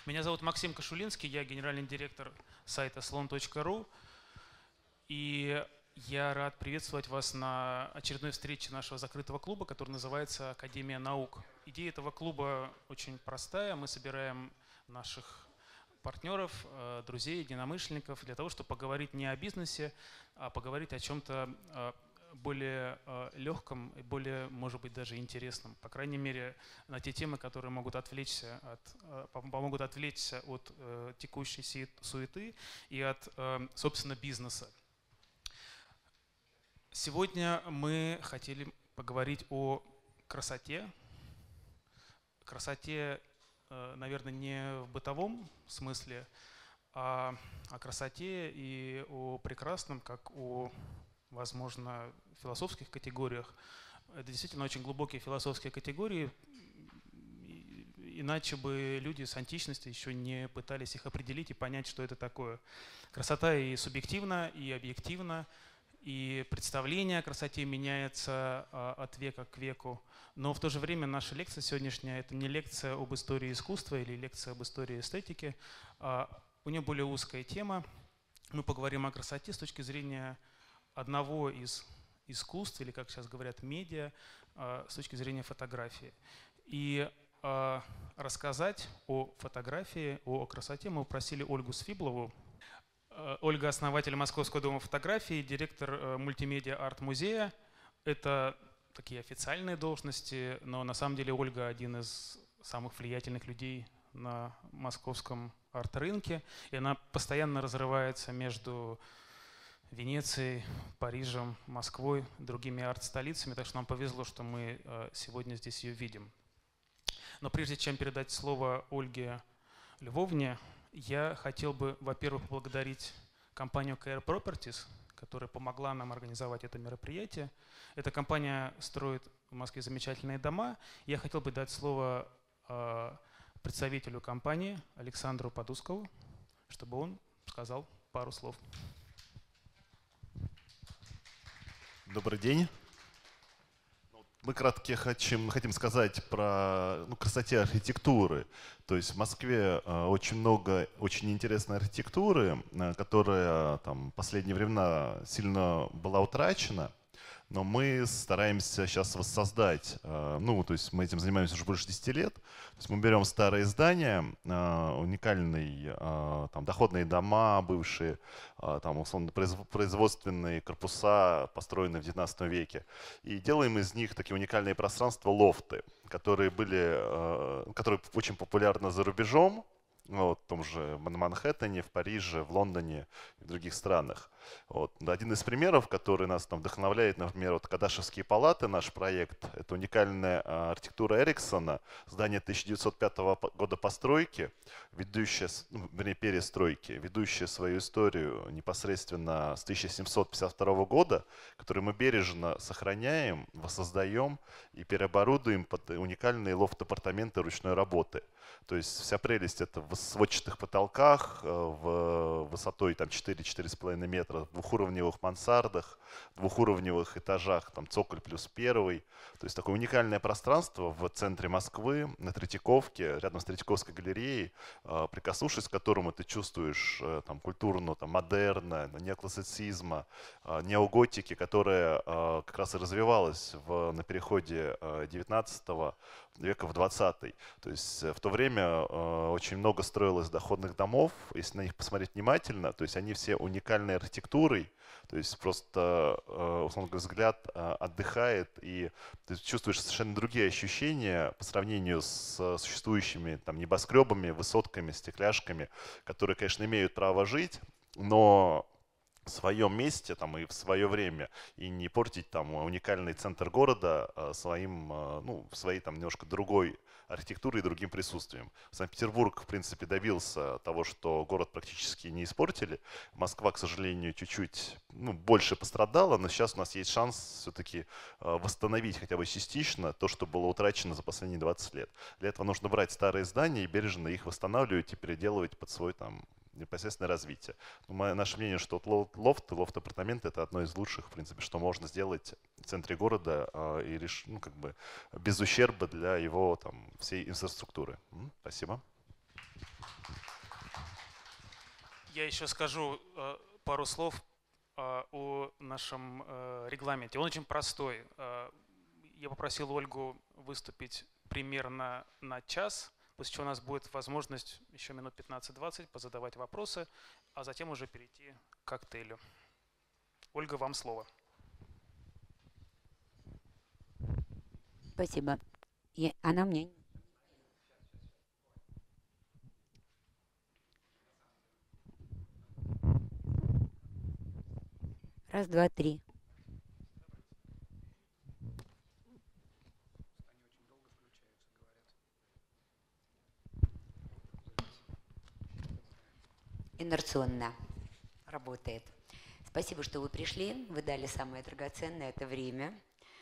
Меня зовут Максим Кашулинский, я генеральный директор сайта slon.ru. И я рад приветствовать вас на очередной встрече нашего закрытого клуба, который называется «Академия наук». Идея этого клуба очень простая. Мы собираем наших партнеров, друзей, единомышленников для того, чтобы поговорить не о бизнесе, а поговорить о чем-то более легком и более, может быть, даже интересном. По крайней мере, на те темы, которые помогут отвлечься от текущей суеты и от, собственно, бизнеса. Сегодня мы хотели поговорить о красоте. Красоте, наверное, не в бытовом смысле, а о красоте и о прекрасном, как о, возможно, философских категориях. Это действительно очень глубокие философские категории, иначе бы люди с античности еще не пытались их определить и понять, что это такое. Красота и субъективна, и объективна, и представление о красоте меняется от века к веку. Но в то же время наша лекция сегодняшняя – это не лекция об истории искусства или лекция об истории эстетики. У нее более узкая тема. Мы поговорим о красоте с точки зрения одного из искусств, или, как сейчас говорят, медиа, с точки зрения фотографии. И рассказать о фотографии, о красоте мы попросили Ольгу Сфиблову. Ольга – основатель Московского дома фотографии, директор мультимедиа-арт-музея. Это такие официальные должности, но на самом деле Ольга – один из самых влиятельных людей на московском арт-рынке. И она постоянно разрывается между Венецией, Парижем, Москвой, другими арт-столицами. Так что нам повезло, что мы сегодня здесь ее видим. Но прежде чем передать слово Ольге Львовне, я хотел бы, во-первых, поблагодарить компанию Care Properties, которая помогла нам организовать это мероприятие. Эта компания строит в Москве замечательные дома. Я хотел бы дать слово представителю компании Александру Подускову, чтобы он сказал пару слов. Добрый день. Мы кратко хотим сказать про красоте архитектуры. То есть в Москве очень много очень интересной архитектуры, которая в последние времена сильно была утрачена. Но мы стараемся сейчас воссоздать, то есть мы этим занимаемся уже больше 10 лет. То есть мы берем старые здания, уникальные доходные дома, бывшие, условно, производственные корпуса, построенные в 19 веке, и делаем из них такие уникальные пространства, лофты, которые очень популярны за рубежом. В том же Манхэттене, в Париже, в Лондоне и в других странах. Один из примеров, который нас вдохновляет, например, Кадашевские палаты, наш проект, это уникальная архитектура Эриксона, здание 1905 года постройки, перестройки, ведущая свою историю непосредственно с 1752 года, которую мы бережно сохраняем, воссоздаем и переоборудуем под уникальные лофт-апартаменты ручной работы. То есть вся прелесть это в сводчатых потолках, в высотой 4-4,5 метра, в двухуровневых мансардах, двухуровневых этажах, цоколь плюс первый. То есть такое уникальное пространство в центре Москвы, на Третьяковке, рядом с Третьяковской галереей, прикоснувшись к которому ты чувствуешь культуру модерна, неоклассицизма, неоготики, которая как раз и развивалась на переходе 19 века в 20-й. То есть в то время очень много строилось доходных домов, если на них посмотреть внимательно, то есть они все уникальной архитектурой, то есть просто, условно говоря, взгляд отдыхает, и ты чувствуешь совершенно другие ощущения по сравнению с существующими небоскребами, высотками, стекляшками, которые, конечно, имеют право жить, но в своем месте и в свое время, и не портить уникальный центр города своей немножко другой архитектурой и другим присутствием. Санкт-Петербург, в принципе, добился того, что город практически не испортили. Москва, к сожалению, чуть-чуть больше пострадала, но сейчас у нас есть шанс все-таки восстановить хотя бы частично то, что было утрачено за последние 20 лет. Для этого нужно брать старые здания и бережно их восстанавливать и переделывать под свой непосредственное развитие. Наше мнение, что лофт-апартаменты это одно из лучших, в принципе, что можно сделать в центре города и без ущерба для его всей инфраструктуры. Спасибо. Я еще скажу пару слов о нашем регламенте. Он очень простой. Я попросил Ольгу выступить примерно на час, после чего у нас будет возможность еще минут 15-20 позадавать вопросы, а затем уже перейти к коктейлю. Ольга, вам слово. Спасибо. Она мне... Раз, два, три. Инерционно работает. Спасибо, что вы пришли. Вы дали самое драгоценное – это время.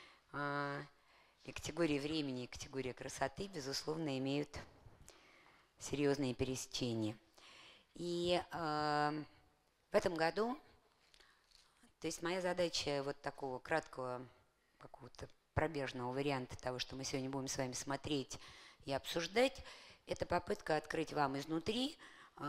И категория времени, и категория красоты, безусловно, имеют серьезные пересечения. И в этом году, то есть моя задача вот такого краткого, какого-то пробежного варианта того, что мы сегодня будем с вами смотреть и обсуждать, это попытка открыть вам изнутри,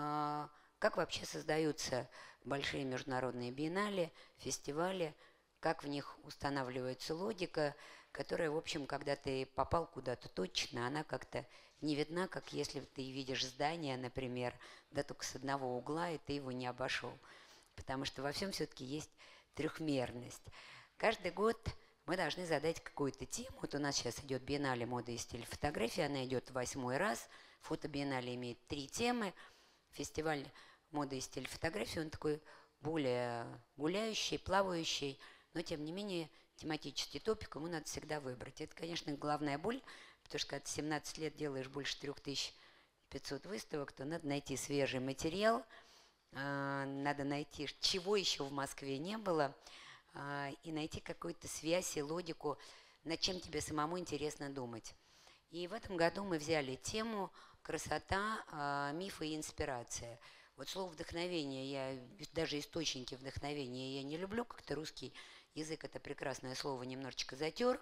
как вообще создаются большие международные биеннале, фестивали, как в них устанавливается логика, которая, в общем, когда ты попал куда-то точно, она как-то не видна, как если ты видишь здание, например, да только с одного угла, и ты его не обошел. Потому что во всем все-таки есть трехмерность. Каждый год мы должны задать какую-то тему. Вот у нас сейчас идет биеннале моды и стиль фотографии, она идет 8-й раз. Фотобиеннале имеет 3 темы. Фестиваль моды и стиль фотографии, он такой более гуляющий, плавающий, но тем не менее тематический топик ему надо всегда выбрать. Это, конечно, главная боль, потому что когда ты 17 лет делаешь больше 3500 выставок, то надо найти свежий материал, надо найти, чего еще в Москве не было, и найти какую-то связь и логику, над чем тебе самому интересно думать. И в этом году мы взяли тему «Красота, мифы и инспирация». Вот слово «вдохновение», даже источники вдохновения я не люблю, как-то русский язык это прекрасное слово немножечко затер,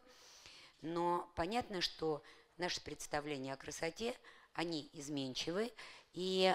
но понятно, что наши представления о красоте, они изменчивы, и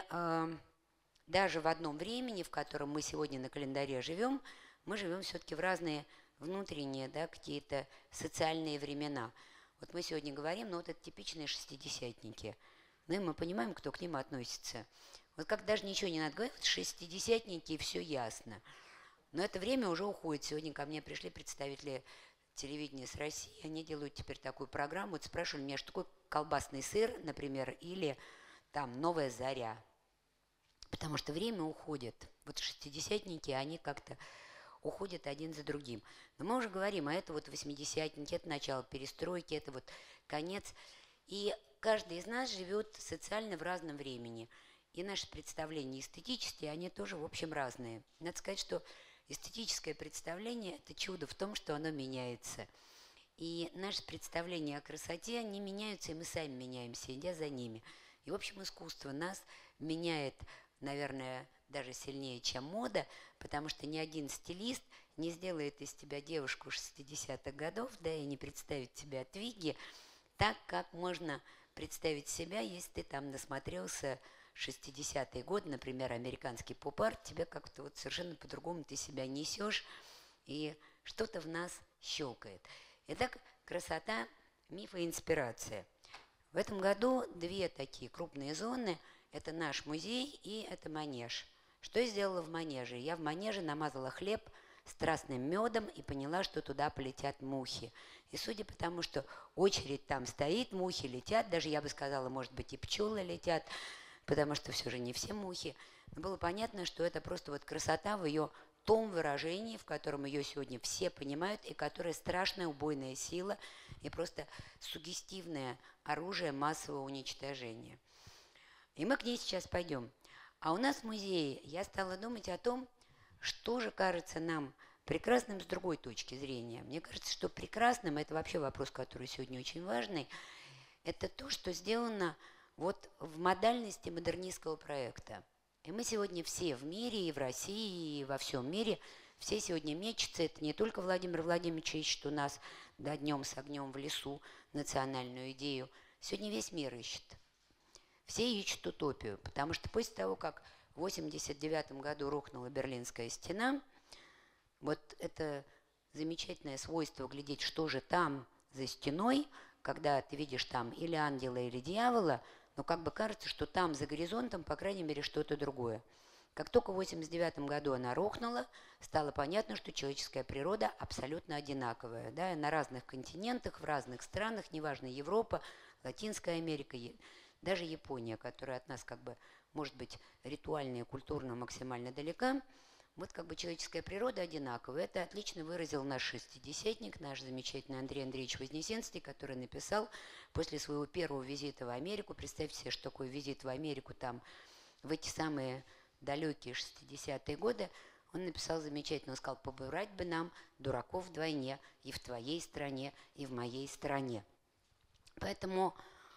даже в одном времени, в котором мы сегодня на календаре живем, мы живем все-таки в разные внутренние, да, какие-то социальные времена. Вот мы сегодня говорим, ну вот это типичные шестидесятники, ну и мы понимаем, кто к ним относится. Вот как даже ничего не надо говорить, вот шестидесятники, и все ясно. Но это время уже уходит. Сегодня ко мне пришли представители телевидения с России. Они делают теперь такую программу. Вот спрашивали меня, что такое колбасный сыр, например, или там «Новая заря». Потому что время уходит. Вот шестидесятники, они как-то уходят один за другим. Но мы уже говорим, а это вот восьмидесятники, это начало перестройки, это вот конец. И каждый из нас живет социально в разном времени. И наши представления эстетические, они тоже, в общем, разные. Надо сказать, что эстетическое представление – это чудо в том, что оно меняется. И наши представления о красоте, они меняются, и мы сами меняемся, идя за ними. И, в общем, искусство нас меняет, наверное, даже сильнее, чем мода, потому что ни один стилист не сделает из тебя девушку 60-х годов, да, и не представит тебя Твигги так, как можно представить себя, если ты там насмотрелся 60-е годы, например, американский поп-арт, тебя как-то вот совершенно по-другому ты себя несешь, и что-то в нас щелкает. Итак, красота, миф и инспирация. В этом году 2 такие крупные зоны. Это наш музей и это манеж. Что я сделала в манеже? Я в манеже намазала хлеб страстным медом и поняла, что туда полетят мухи. И судя по тому, что очередь там стоит, мухи летят, даже я бы сказала, может быть, и пчелы летят, потому что все же не все мухи. Но было понятно, что это просто вот красота в ее том выражении, в котором ее сегодня все понимают, и которая страшная убойная сила и просто суггестивное оружие массового уничтожения. И мы к ней сейчас пойдем. А у нас в музее я стала думать о том, что же кажется нам прекрасным с другой точки зрения. Мне кажется, что прекрасным, это вообще вопрос, который сегодня очень важный, это то, что сделано вот в модальности модернистского проекта. И мы сегодня все в мире, и в России, и во всем мире, все сегодня мечутся. Это не только Владимир Владимирович ищет у нас да, днем с огнем в лесу национальную идею. Сегодня весь мир ищет. Все ищут утопию, потому что после того, как в 1989 году рухнула Берлинская стена. Вот это замечательное свойство глядеть, что же там за стеной, когда ты видишь там или ангела, или дьявола, но как бы кажется, что там за горизонтом, по крайней мере, что-то другое. Как только в 1989 году она рухнула, стало понятно, что человеческая природа абсолютно одинаковая. Да, на разных континентах, в разных странах, неважно, Европа, Латинская Америка, даже Япония, которая от нас как бы может быть ритуально и культурно максимально далека, вот как бы человеческая природа одинаковая. Это отлично выразил наш шестидесятник, наш замечательный Андрей Андреевич Вознесенский, который написал после своего первого визита в Америку. Представьте себе, что такое визит в Америку там в эти самые далекие 60-е годы. Он написал замечательно, он сказал: побывать бы нам, дураков вдвойне, и в твоей стране, и в моей стране. Поэтому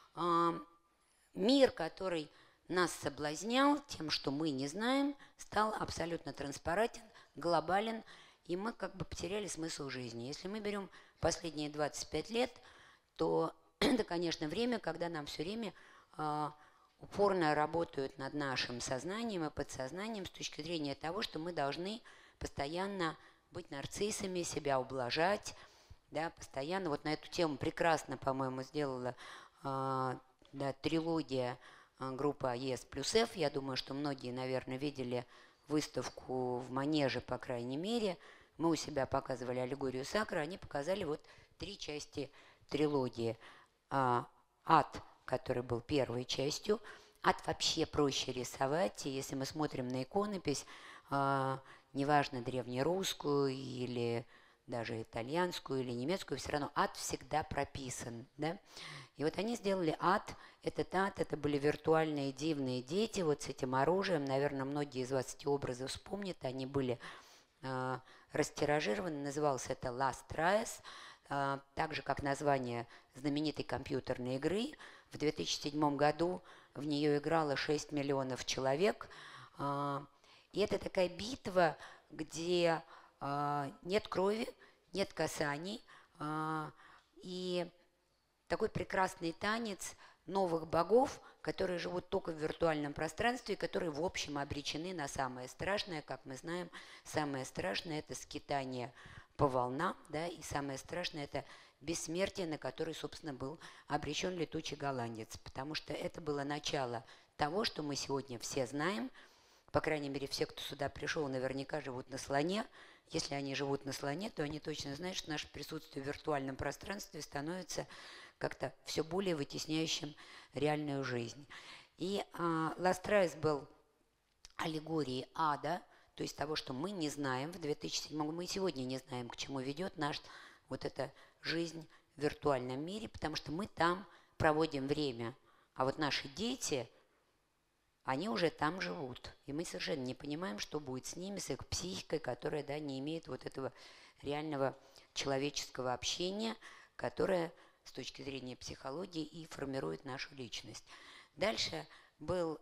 мир, который нас соблазнял тем, что мы не знаем, стал абсолютно транспарентен, глобален, и мы как бы потеряли смысл жизни. Если мы берем последние 25 лет, то это, конечно, время, когда нам все время упорно работают над нашим сознанием и подсознанием с точки зрения того, что мы должны постоянно быть нарциссами, себя ублажать, да, постоянно. Вот на эту тему прекрасно, по-моему, сделала трилогия группа ES+F. Я думаю, что многие, наверное, видели выставку в Манеже, по крайней мере. Мы у себя показывали аллегорию Сакра, они показали вот 3 части трилогии. Ад, который был первой частью. Ад вообще проще рисовать. И если мы смотрим на иконопись, неважно, древнерусскую или даже итальянскую или немецкую, все равно ад всегда прописан. Да? И вот они сделали ад. Этот ад, это были виртуальные дивные дети вот с этим оружием. Наверное, многие из вас эти образы вспомнят. Они были растиражированы. Назывался это Last Rise. Так же, как название знаменитой компьютерной игры. В 2007 году в нее играло 6 миллионов человек. И это такая битва, где нет крови, нет касаний. И такой прекрасный танец новых богов, которые живут только в виртуальном пространстве, и которые, в общем, обречены на самое страшное. Как мы знаем, самое страшное – это скитание по волнам, да, и самое страшное – это бессмертие, на которое, собственно, был обречен летучий голландец, потому что это было начало того, что мы сегодня все знаем. По крайней мере, все, кто сюда пришел, наверняка живут на слоне. Если они живут на слоне, то они точно знают, что наше присутствие в виртуальном пространстве становится как-то все более вытесняющим реальную жизнь. И Last Rise был аллегорией ада, то есть того, что мы не знаем в 2007 году, мы сегодня не знаем, к чему ведет наша вот эта жизнь в виртуальном мире, потому что мы там проводим время, а вот наши дети, они уже там живут, и мы совершенно не понимаем, что будет с ними, с их психикой, которая, да, не имеет вот этого реального человеческого общения, которое с точки зрения психологии и формирует нашу личность. Дальше был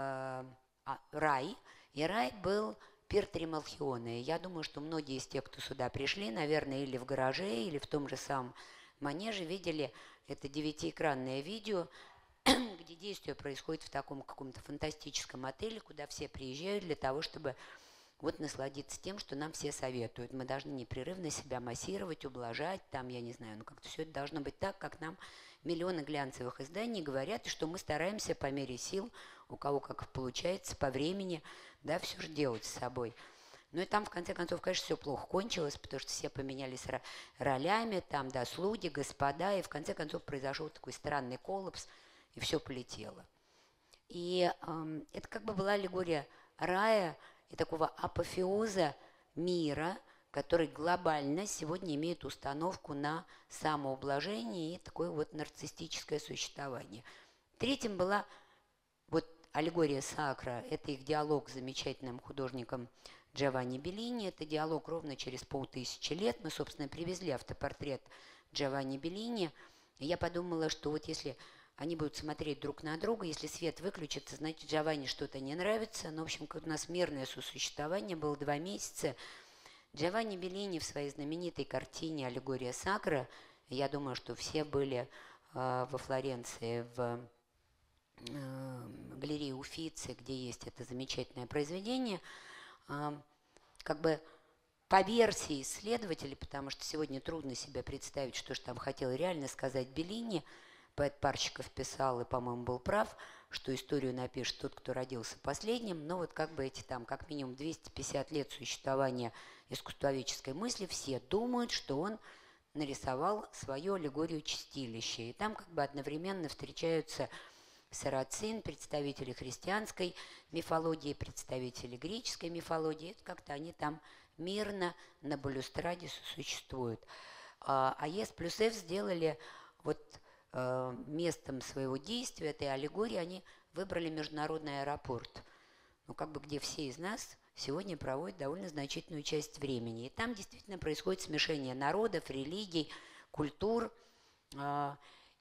рай, и рай был пир Трималхиона. Я думаю, что многие из тех, кто сюда пришли, наверное, или в гараже, или в том же самом Манеже, видели это 9-экранное видео, где действие происходит в таком каком-то фантастическом отеле, куда все приезжают для того, чтобы вот насладиться тем, что нам все советуют. Мы должны непрерывно себя массировать, ублажать, там, я не знаю, как-то все это должно быть так, как нам миллионы глянцевых изданий говорят, и что мы стараемся по мере сил, у кого как получается, по времени, да, все же делать с собой. Ну и там, в конце концов, конечно, все плохо кончилось, потому что все поменялись ролями, там, да, слуги, господа, и в конце концов произошел такой странный коллапс, и все полетело. И это как бы была аллегория рая и такого апофеоза мира, который глобально сегодня имеет установку на самоублажение и такое вот нарциссическое существование. Третьим была вот аллегория Сакра, это их диалог с замечательным художником Джованни Беллини, это диалог ровно через 500 лет. Мы, собственно, привезли автопортрет Джованни Беллини, и я подумала, что вот если они будут смотреть друг на друга, если свет выключится, значит, Джованни что-то не нравится. Ну, в общем, как у нас мирное сосуществование было 2 месяца. Джованни Беллини в своей знаменитой картине «Аллегория Сакра», я думаю, что все были во Флоренции в галереи Уффици, где есть это замечательное произведение, как бы по версии исследователей, потому что сегодня трудно себе представить, что же там хотел реально сказать Беллини, поэт Парщиков писал и, по-моему, был прав, что историю напишет тот, кто родился последним, но вот как бы эти там как минимум 250 лет существования искусствоведческой мысли, все думают, что он нарисовал свою аллегорию чистилища. И там как бы одновременно встречаются Сарацин, представители христианской мифологии, представители греческой мифологии. Это как-то они там мирно на балюстраде сосуществуют. А ЕС плюс Ф сделали вот местом своего действия, этой аллегории, они выбрали международный аэропорт, ну, как бы где все из нас сегодня проводят довольно значительную часть времени. И там действительно происходит смешение народов, религий, культур. Ну,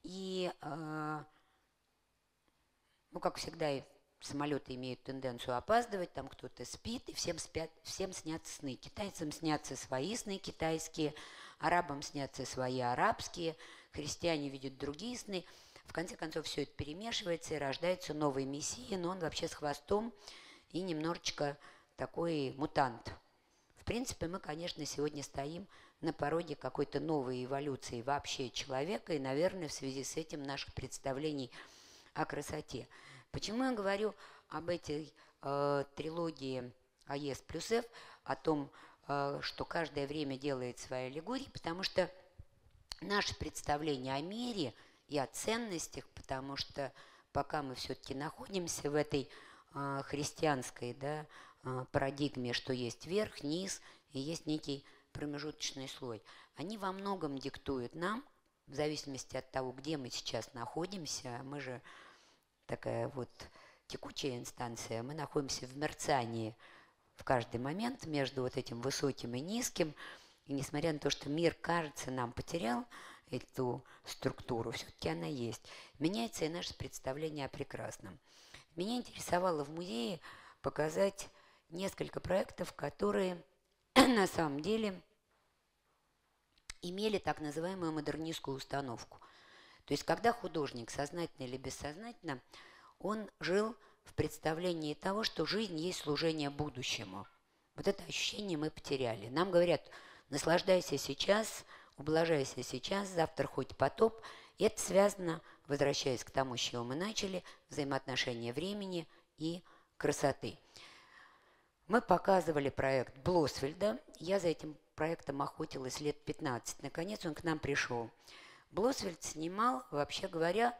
как всегда, самолеты имеют тенденцию опаздывать, там кто-то спит, и всем снятся сны. Китайцам снятся свои сны китайские, арабам снятся свои арабские, христиане видят другие сны. В конце концов, все это перемешивается, и рождается новый мессия, но он вообще с хвостом и немножечко такой мутант. В принципе, мы, конечно, сегодня стоим на пороге какой-то новой эволюции вообще человека, и, наверное, в связи с этим наших представлений о красоте. Почему я говорю об этой трилогии АЕС плюс Ф, о том, что каждое время делает свои аллегории, потому что наше представление о мире и о ценностях, потому что пока мы все-таки находимся в этой христианской, да, парадигме, что есть верх, низ и есть некий промежуточный слой, они во многом диктуют нам, в зависимости от того, где мы сейчас находимся, мы же такая вот текучая инстанция, мы находимся в мерцании в каждый момент между вот этим высоким и низким, и несмотря на то, что мир, кажется, нам потерял эту структуру, все-таки она есть. Меняется и наше представление о прекрасном. Меня интересовало в музее показать несколько проектов, которые на самом деле имели так называемую модернистскую установку. То есть, когда художник, сознательно или бессознательно, он жил в представлении того, что жизнь есть служение будущему. Вот это ощущение мы потеряли. Нам говорят, наслаждайся сейчас, ублажайся сейчас, завтра хоть потоп. И это связано, возвращаясь к тому, с чего мы начали, взаимоотношения времени и красоты. Мы показывали проект Блосфельда. Я за этим проектом охотилась лет 15. Наконец он к нам пришел. Блосфельд снимал, вообще говоря,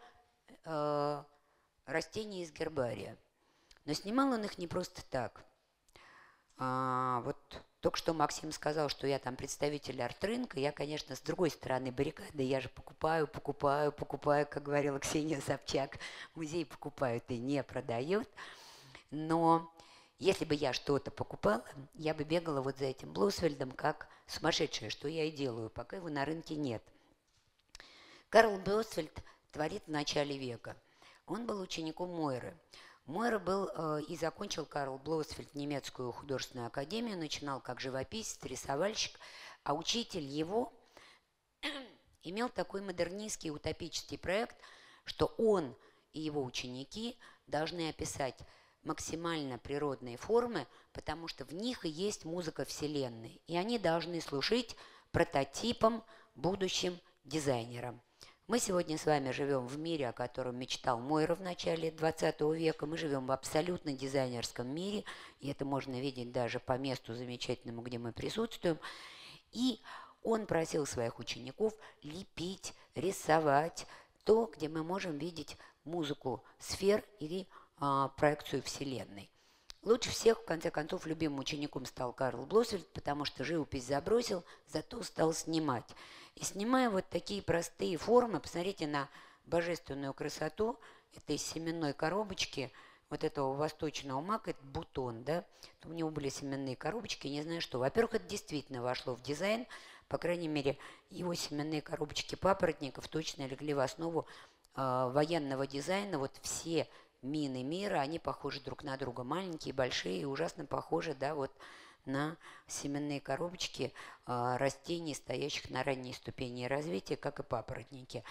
растения из гербария. Но снимал он их не просто так. Вот только что Максим сказал, что я там представитель арт-рынка. Я, конечно, с другой стороны баррикады. Я же покупаю, как говорила Ксения Собчак. Музей покупают и не продают. Но если бы я что-то покупала, я бы бегала вот за этим Блосфельдом как сумасшедшая, что я и делаю, пока его на рынке нет. Карл Блосфельд творит в начале века. Он был учеником Мойры. Мойра был и закончил Карл Блосфельд немецкую художественную академию, начинал как живописец, рисовальщик, а учитель его имел такой модернистский утопический проект, что он и его ученики должны описать максимально природные формы, потому что в них и есть музыка Вселенной, и они должны служить прототипом будущим дизайнерам. Мы сегодня с вами живем в мире, о котором мечтал Мойра в начале 20 века. Мы живем в абсолютно дизайнерском мире, и это можно видеть даже по месту замечательному, где мы присутствуем. И он просил своих учеников лепить, рисовать то, где мы можем видеть музыку сфер или проекцию Вселенной. Лучше всех, в конце концов, любимым учеником стал Карл Блосфельд, потому что живопись забросил, зато стал снимать. И снимая вот такие простые формы, посмотрите на божественную красоту этой семенной коробочки, вот этого восточного мака, это бутон, да, у него были семенные коробочки, не знаю что. Во-первых, это действительно вошло в дизайн, по крайней мере, его семенные коробочки папоротников точно легли в основу военного дизайна. Вот все мины мира, они похожи друг на друга, маленькие, большие, ужасно похожи, да, вот на семенные коробочки растений, стоящих на ранней ступени развития, как и папоротники.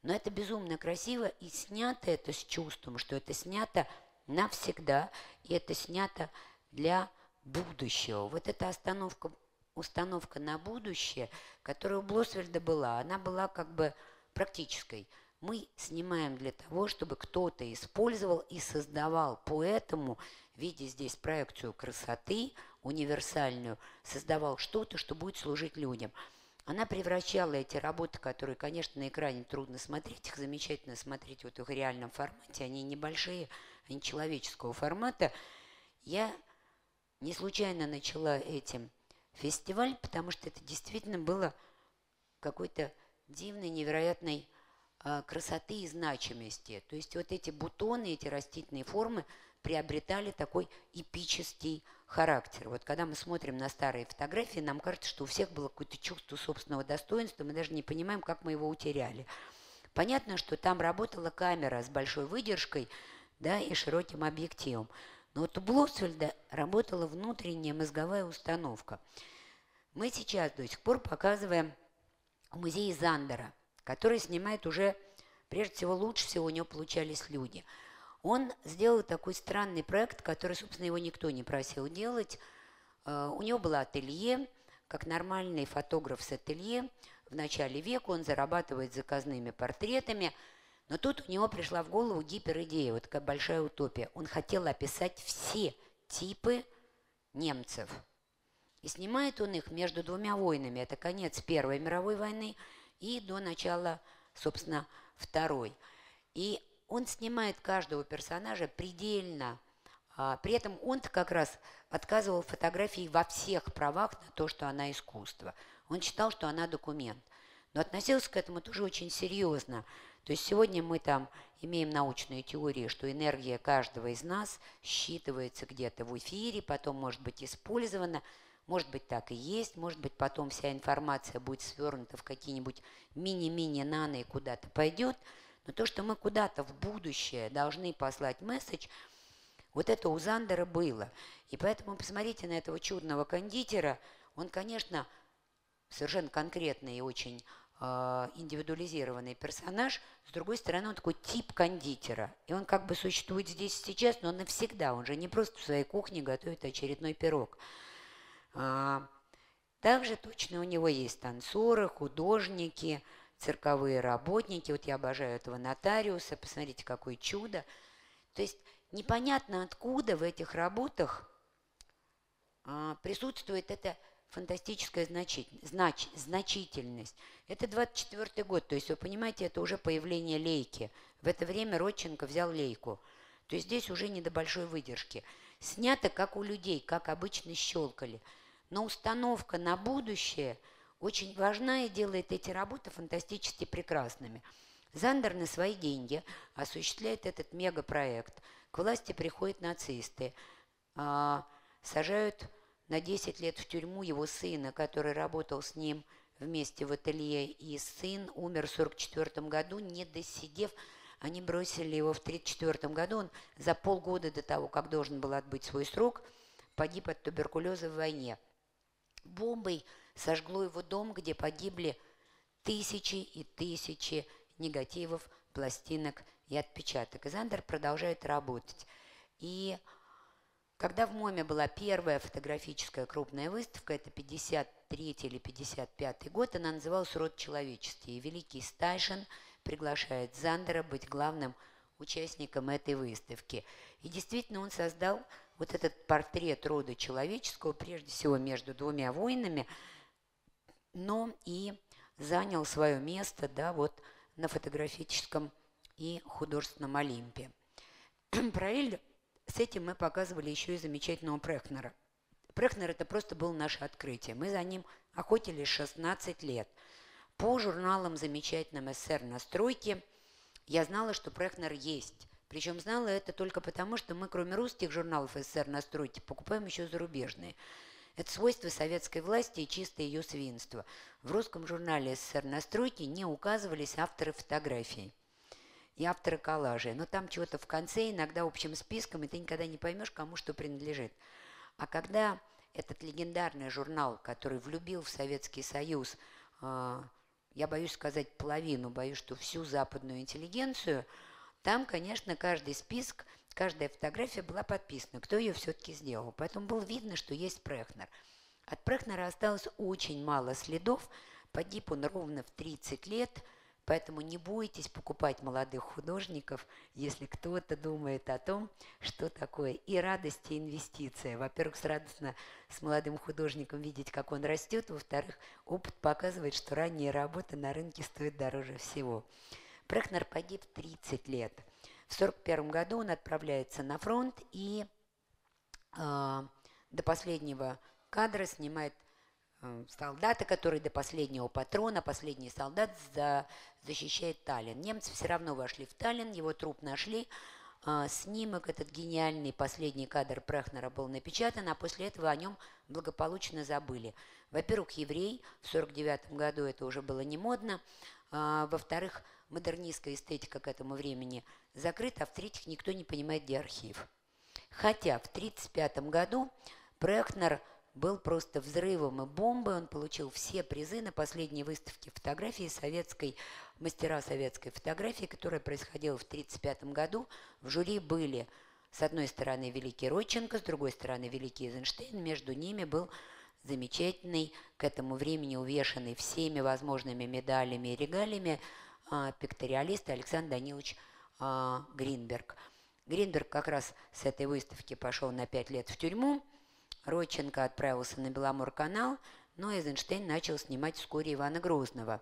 Но это безумно красиво, и снято это с чувством, что это снято навсегда, и это снято для будущего. Вот эта установка на будущее, которая у Блосвельда была, она была как бы практической. Мы снимаем для того, чтобы кто-то использовал и создавал. Поэтому, видя здесь проекцию красоты, универсальную, создавал что-то, что будет служить людям. Она превращала эти работы, которые, конечно, на экране трудно смотреть, их замечательно смотреть вот в их реальном формате, они небольшие, они человеческого формата. Я не случайно начала этим фестиваль, потому что это действительно было какой-то дивной, невероятной красоты и значимости. То есть вот эти бутоны, эти растительные формы приобретали такой эпический характер. Вот когда мы смотрим на старые фотографии, нам кажется, что у всех было какое-то чувство собственного достоинства, мы даже не понимаем, как мы его утеряли. Понятно, что там работала камера с большой выдержкой, да, и широким объективом. Но вот у Блосвельда работала внутренняя мозговая установка. Мы сейчас до сих пор показываем в музее Зандера, который снимает уже, прежде всего, лучше всего у него получались люди. Он сделал такой странный проект, который, собственно, его никто не просил делать. У него было ателье, как нормальный фотограф с ателье. В начале века он зарабатывает заказными портретами. Но тут у него пришла в голову гиперидея, вот такая большая утопия. Он хотел описать все типы немцев. И снимает он их между двумя войнами. Это конец Первой мировой войны и до начала, собственно, Второй. И он снимает каждого персонажа предельно. При этом он-то как раз отказывал фотографии во всех правах на то, что она искусство. Он считал, что она документ. Но относился к этому тоже очень серьезно. То есть сегодня мы там имеем научные теории, что энергия каждого из нас считывается где-то в эфире, потом может быть использована. Может быть, так и есть, может быть, потом вся информация будет свернута в какие-нибудь мини-нано и куда-то пойдет. Но то, что мы куда-то в будущее должны послать месседж, вот это у Зандера было. И поэтому посмотрите на этого чудного кондитера. Он, конечно, совершенно конкретный и очень индивидуализированный персонаж. С другой стороны, он такой тип кондитера. И он как бы существует здесь и сейчас, но навсегда. Он же не просто в своей кухне готовит очередной пирог. Также точно у него есть танцоры, художники, цирковые работники. Вот я обожаю этого нотариуса. Посмотрите, какое чудо. То есть непонятно откуда в этих работах присутствует эта фантастическая значительность. Это 24-й год. То есть, вы понимаете, это уже появление лейки. В это время Родченко взял лейку. То есть здесь уже не до большой выдержки. Снято как у людей, как обычно щелкали. Но установка на будущее очень важна и делает эти работы фантастически прекрасными. Зандер на свои деньги осуществляет этот мегапроект. К власти приходят нацисты, сажают на 10 лет в тюрьму его сына, который работал с ним вместе в ателье, и сын умер в 1944 году, не досидев. Они бросили его в 1934 году. Он за полгода до того, как должен был отбыть свой срок, погиб от туберкулеза в войне. Бомбой сожгло его дом, где погибли тысячи и тысячи негативов, пластинок и отпечаток. И Зандер продолжает работать. И когда в МОМе была первая фотографическая крупная выставка, это 53-й или 55-й год, она называлась «Род человеческий». И великий Стайшен приглашает Зандера быть главным участником этой выставки. И действительно он создал вот этот портрет рода человеческого, прежде всего между двумя войнами, но и занял свое место, да, вот на фотографическом и художественном Олимпе. Параллельно с этим мы показывали еще и замечательного Прехнера. Прехнер – это просто было наше открытие. Мы за ним охотились 16 лет. По журналам замечательным СССР на стройке я знала, что Прехнер есть. Причем знала это только потому, что мы, кроме русских журналов СССР на стройке, покупаем еще зарубежные. Это свойство советской власти и чистое ее свинство. В русском журнале СССР на стройке не указывались авторы фотографий и авторы коллажей. Но там чего-то в конце, иногда общим списком, и ты никогда не поймешь, кому что принадлежит. А когда этот легендарный журнал, который влюбил в Советский Союз я боюсь сказать половину, боюсь, что всю западную интеллигенцию, там, конечно, каждый список, каждая фотография была подписана, кто ее все-таки сделал. Поэтому было видно, что есть Прехнер. От Прехнера осталось очень мало следов. Погиб он ровно в 30 лет, поэтому не бойтесь покупать молодых художников, если кто-то думает о том, что такое и радость, и инвестиция. Во-первых, радостно с молодым художником видеть, как он растет. Во-вторых, опыт показывает, что ранние работы на рынке стоят дороже всего. Прехнер погиб в 30 лет. В 1941 году он отправляется на фронт и до последнего кадра снимает солдата, который до последнего патрона, последний солдат защищает Таллин. Немцы все равно вошли в Таллин, его труп нашли. Снимок, этот гениальный последний кадр Прехнера был напечатан, а после этого о нем благополучно забыли. Во-первых, еврей, в 1949 году это уже было не модно. Во-вторых, модернистская эстетика к этому времени закрыта, а в-третьих, никто не понимает, где архив. Хотя в 1935 году Прехнер был просто взрывом и бомбой. Он получил все призы на последней выставке фотографии мастера советской фотографии, которая происходила в 1935 году. В жюри были, с одной стороны, великий Родченко, с другой стороны, великий Эйзенштейн. Между ними был замечательный, к этому времени увешанный всеми возможными медалями и регалиями пикториалист Александр Данилович Гринберг. Гринберг как раз с этой выставки пошел на 5 лет в тюрьму. Родченко отправился на Беломор-канал, но Эйзенштейн начал снимать вскоре Ивана Грозного.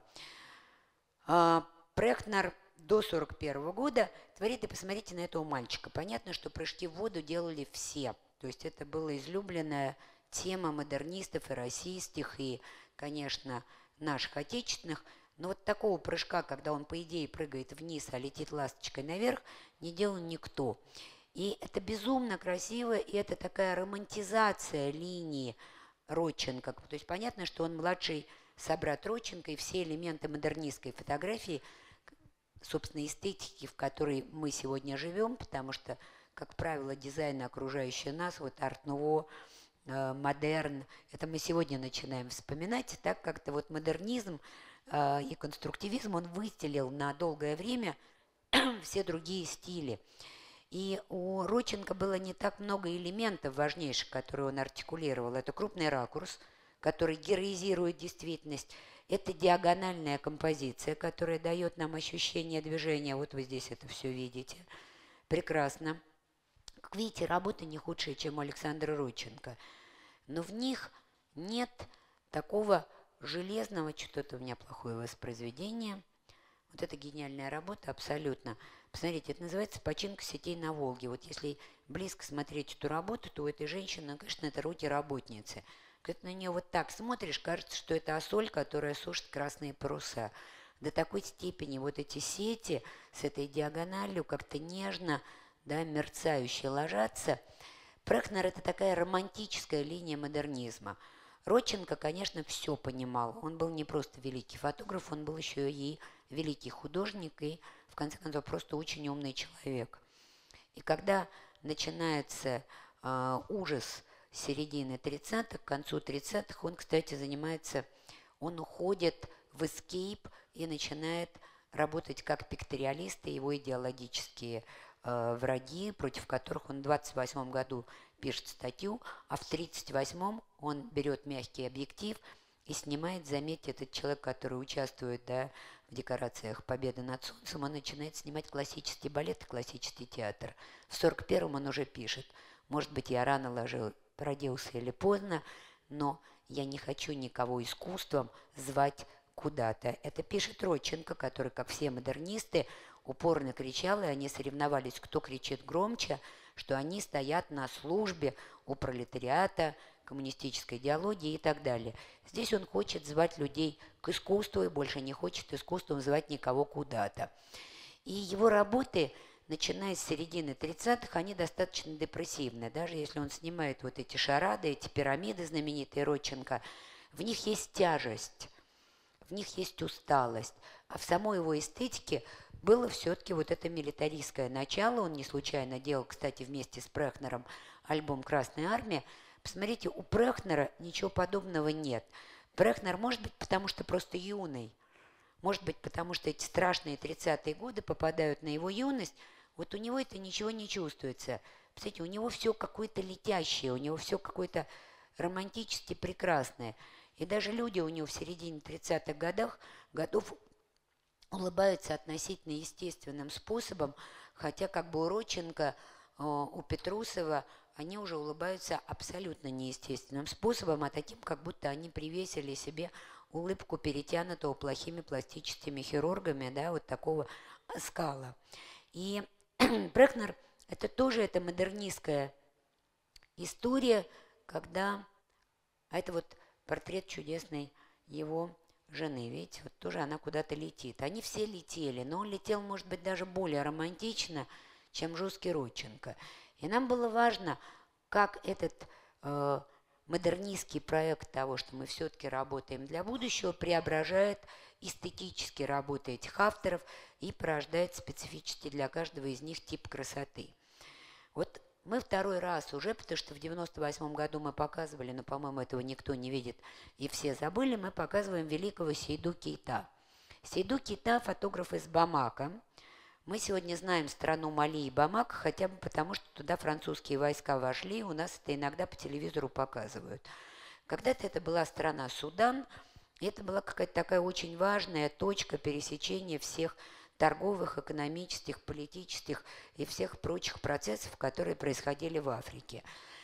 Прехнер до 1941 года творит, и посмотрите на этого мальчика. Понятно, что прыжки в воду делали все. То есть это была излюбленная тема модернистов и российских, и, конечно, наших отечественных. Но вот такого прыжка, когда он, по идее, прыгает вниз, а летит ласточкой наверх, не делал никто. И это безумно красиво, и это такая романтизация линии Родченко. То есть понятно, что он младший собрат Родченко, и все элементы модернистской фотографии, собственно, эстетики, в которой мы сегодня живем, потому что, как правило, дизайн, окружающий нас, вот арт-нуво, модерн, это мы сегодня начинаем вспоминать, так как-то вот модернизм и конструктивизм, он выстелил на долгое время все другие стили. И у Родченко было не так много элементов важнейших, которые он артикулировал. Это крупный ракурс, который героизирует действительность. Это диагональная композиция, которая дает нам ощущение движения. Вот вы здесь это все видите. Прекрасно. Как видите, работы не худшие, чем у Александра Родченко. Но в них нет такого железного, что-то у меня плохое воспроизведение. Вот это гениальная работа, абсолютно. Посмотрите, это называется «Починка сетей на Волге». Вот если близко смотреть эту работу, то у этой женщины, конечно, это руки работницы. Когда на нее вот так смотришь, кажется, что это осоль, которая сушит красные паруса. До такой степени вот эти сети с этой диагональю как-то нежно, да, мерцающе ложатся. Прехнер – это такая романтическая линия модернизма. Родченко, конечно, все понимал. Он был не просто великий фотограф, он был еще и великий художник и, в конце концов, просто очень умный человек. И когда начинается ужас середины 30-х, к концу 30-х, он, кстати, он уходит в эскейп и начинает работать как пикториалист, и его идеологические враги, против которых он в 28 году пишет статью, а в 38-м он берет мягкий объектив и снимает, заметьте, этот человек, который участвует, да, в декорациях «Победы над солнцем», он начинает снимать классический балет и классический театр. В 41-м он уже пишет: «Может быть, я рано родился или поздно, но я не хочу никого искусством звать куда-то». Это пишет Родченко, который, как все модернисты, упорно кричал, и они соревновались, кто кричит громче, что они стоят на службе у пролетариата, коммунистической идеологии и так далее. Здесь он хочет звать людей к искусству и больше не хочет искусством звать никого куда-то. И его работы, начиная с середины 30-х, они достаточно депрессивны. Даже если он снимает вот эти шарады, эти пирамиды знаменитые Родченко, в них есть тяжесть, в них есть усталость. А в самой его эстетике было все-таки вот это милитаристское начало. Он не случайно делал, кстати, вместе с Прехнером альбом «Красная армия». Посмотрите, у Прехнера ничего подобного нет. Прехнер, может быть, потому что просто юный. может быть, потому что эти страшные 30-е годы попадают на его юность, вот у него это ничего не чувствуется. Кстати, у него все какое-то летящее, у него все какое-то романтически прекрасное. И даже люди у него в середине 30-х годов улыбаются относительно естественным способом, хотя как бы у Родченко, у Петрусова они уже улыбаются абсолютно неестественным способом, а таким, как будто они привесили себе улыбку, перетянутого плохими пластическими хирургами, да, вот такого оскала. И Брехнер – это тоже это модернистская история, когда… А это вот портрет чудесной его жены, видите, вот тоже она куда-то летит. Они все летели, но он летел, может быть, даже более романтично, чем жесткий Родченко. И нам было важно, как этот модернистский проект того, что мы все-таки работаем для будущего, преображает эстетически работы этих авторов и порождает специфический для каждого из них тип красоты. Вот мы второй раз уже, потому что в 98 году мы показывали, но, по-моему, этого никто не видит, и все забыли, мы показываем великого Сейду Кейта. Сейду Кейта – фотограф из Бамака. Мы сегодня знаем страну Мали и Бамак, хотя бы потому, что туда французские войска вошли, и у нас это иногда по телевизору показывают. Когда-то это была страна Судан, и это была какая-то такая очень важная точка пересечения всех торговых, экономических, политических и всех прочих процессов, которые происходили в Африке.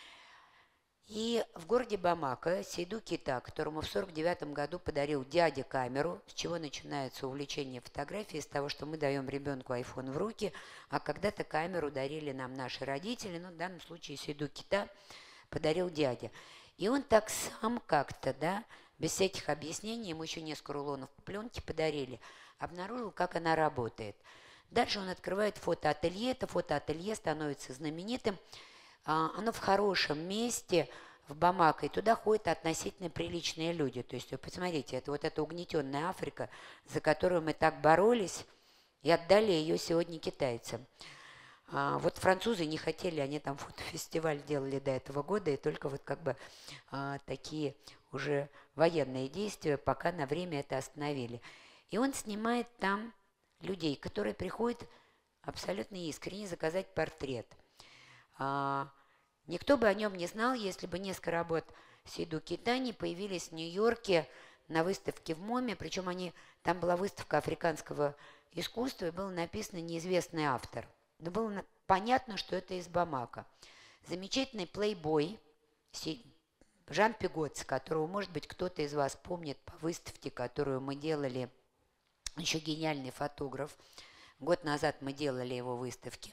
И в городе Бамако Сейду Кейта, которому в 1949 году подарил дядя камеру, с чего начинается увлечение фотографией, с того, что мы даем ребенку iPhone в руки, а когда-то камеру дарили нам наши родители, ну, в данном случае Сейду Кейта подарил дядя. И он так сам как-то, да, без всяких объяснений, ему еще несколько рулонов пленки подарили, обнаружил, как она работает. Дальше он открывает фотоателье, это фотоателье становится знаменитым. Оно в хорошем месте, в Бамако, и туда ходят относительно приличные люди. То есть, вы посмотрите, это вот эта угнетенная Африка, за которую мы так боролись, и отдали ее сегодня китайцам. Вот французы не хотели, они там фотофестиваль делали до этого года, и только вот как бы такие уже военные действия пока на время это остановили. И он снимает там людей, которые приходят абсолютно искренне заказать портрет. Никто бы о нем не знал, если бы несколько работ Сейду Кейта не появились в Нью-Йорке на выставке в МОМе. Причем там была выставка африканского искусства, и был написан неизвестный автор. Но было понятно, что это из Бамако. Замечательный плейбой Жан Пиготс, которого, может быть, кто-то из вас помнит по выставке, которую мы делали, еще гениальный фотограф. Год назад мы делали его выставки.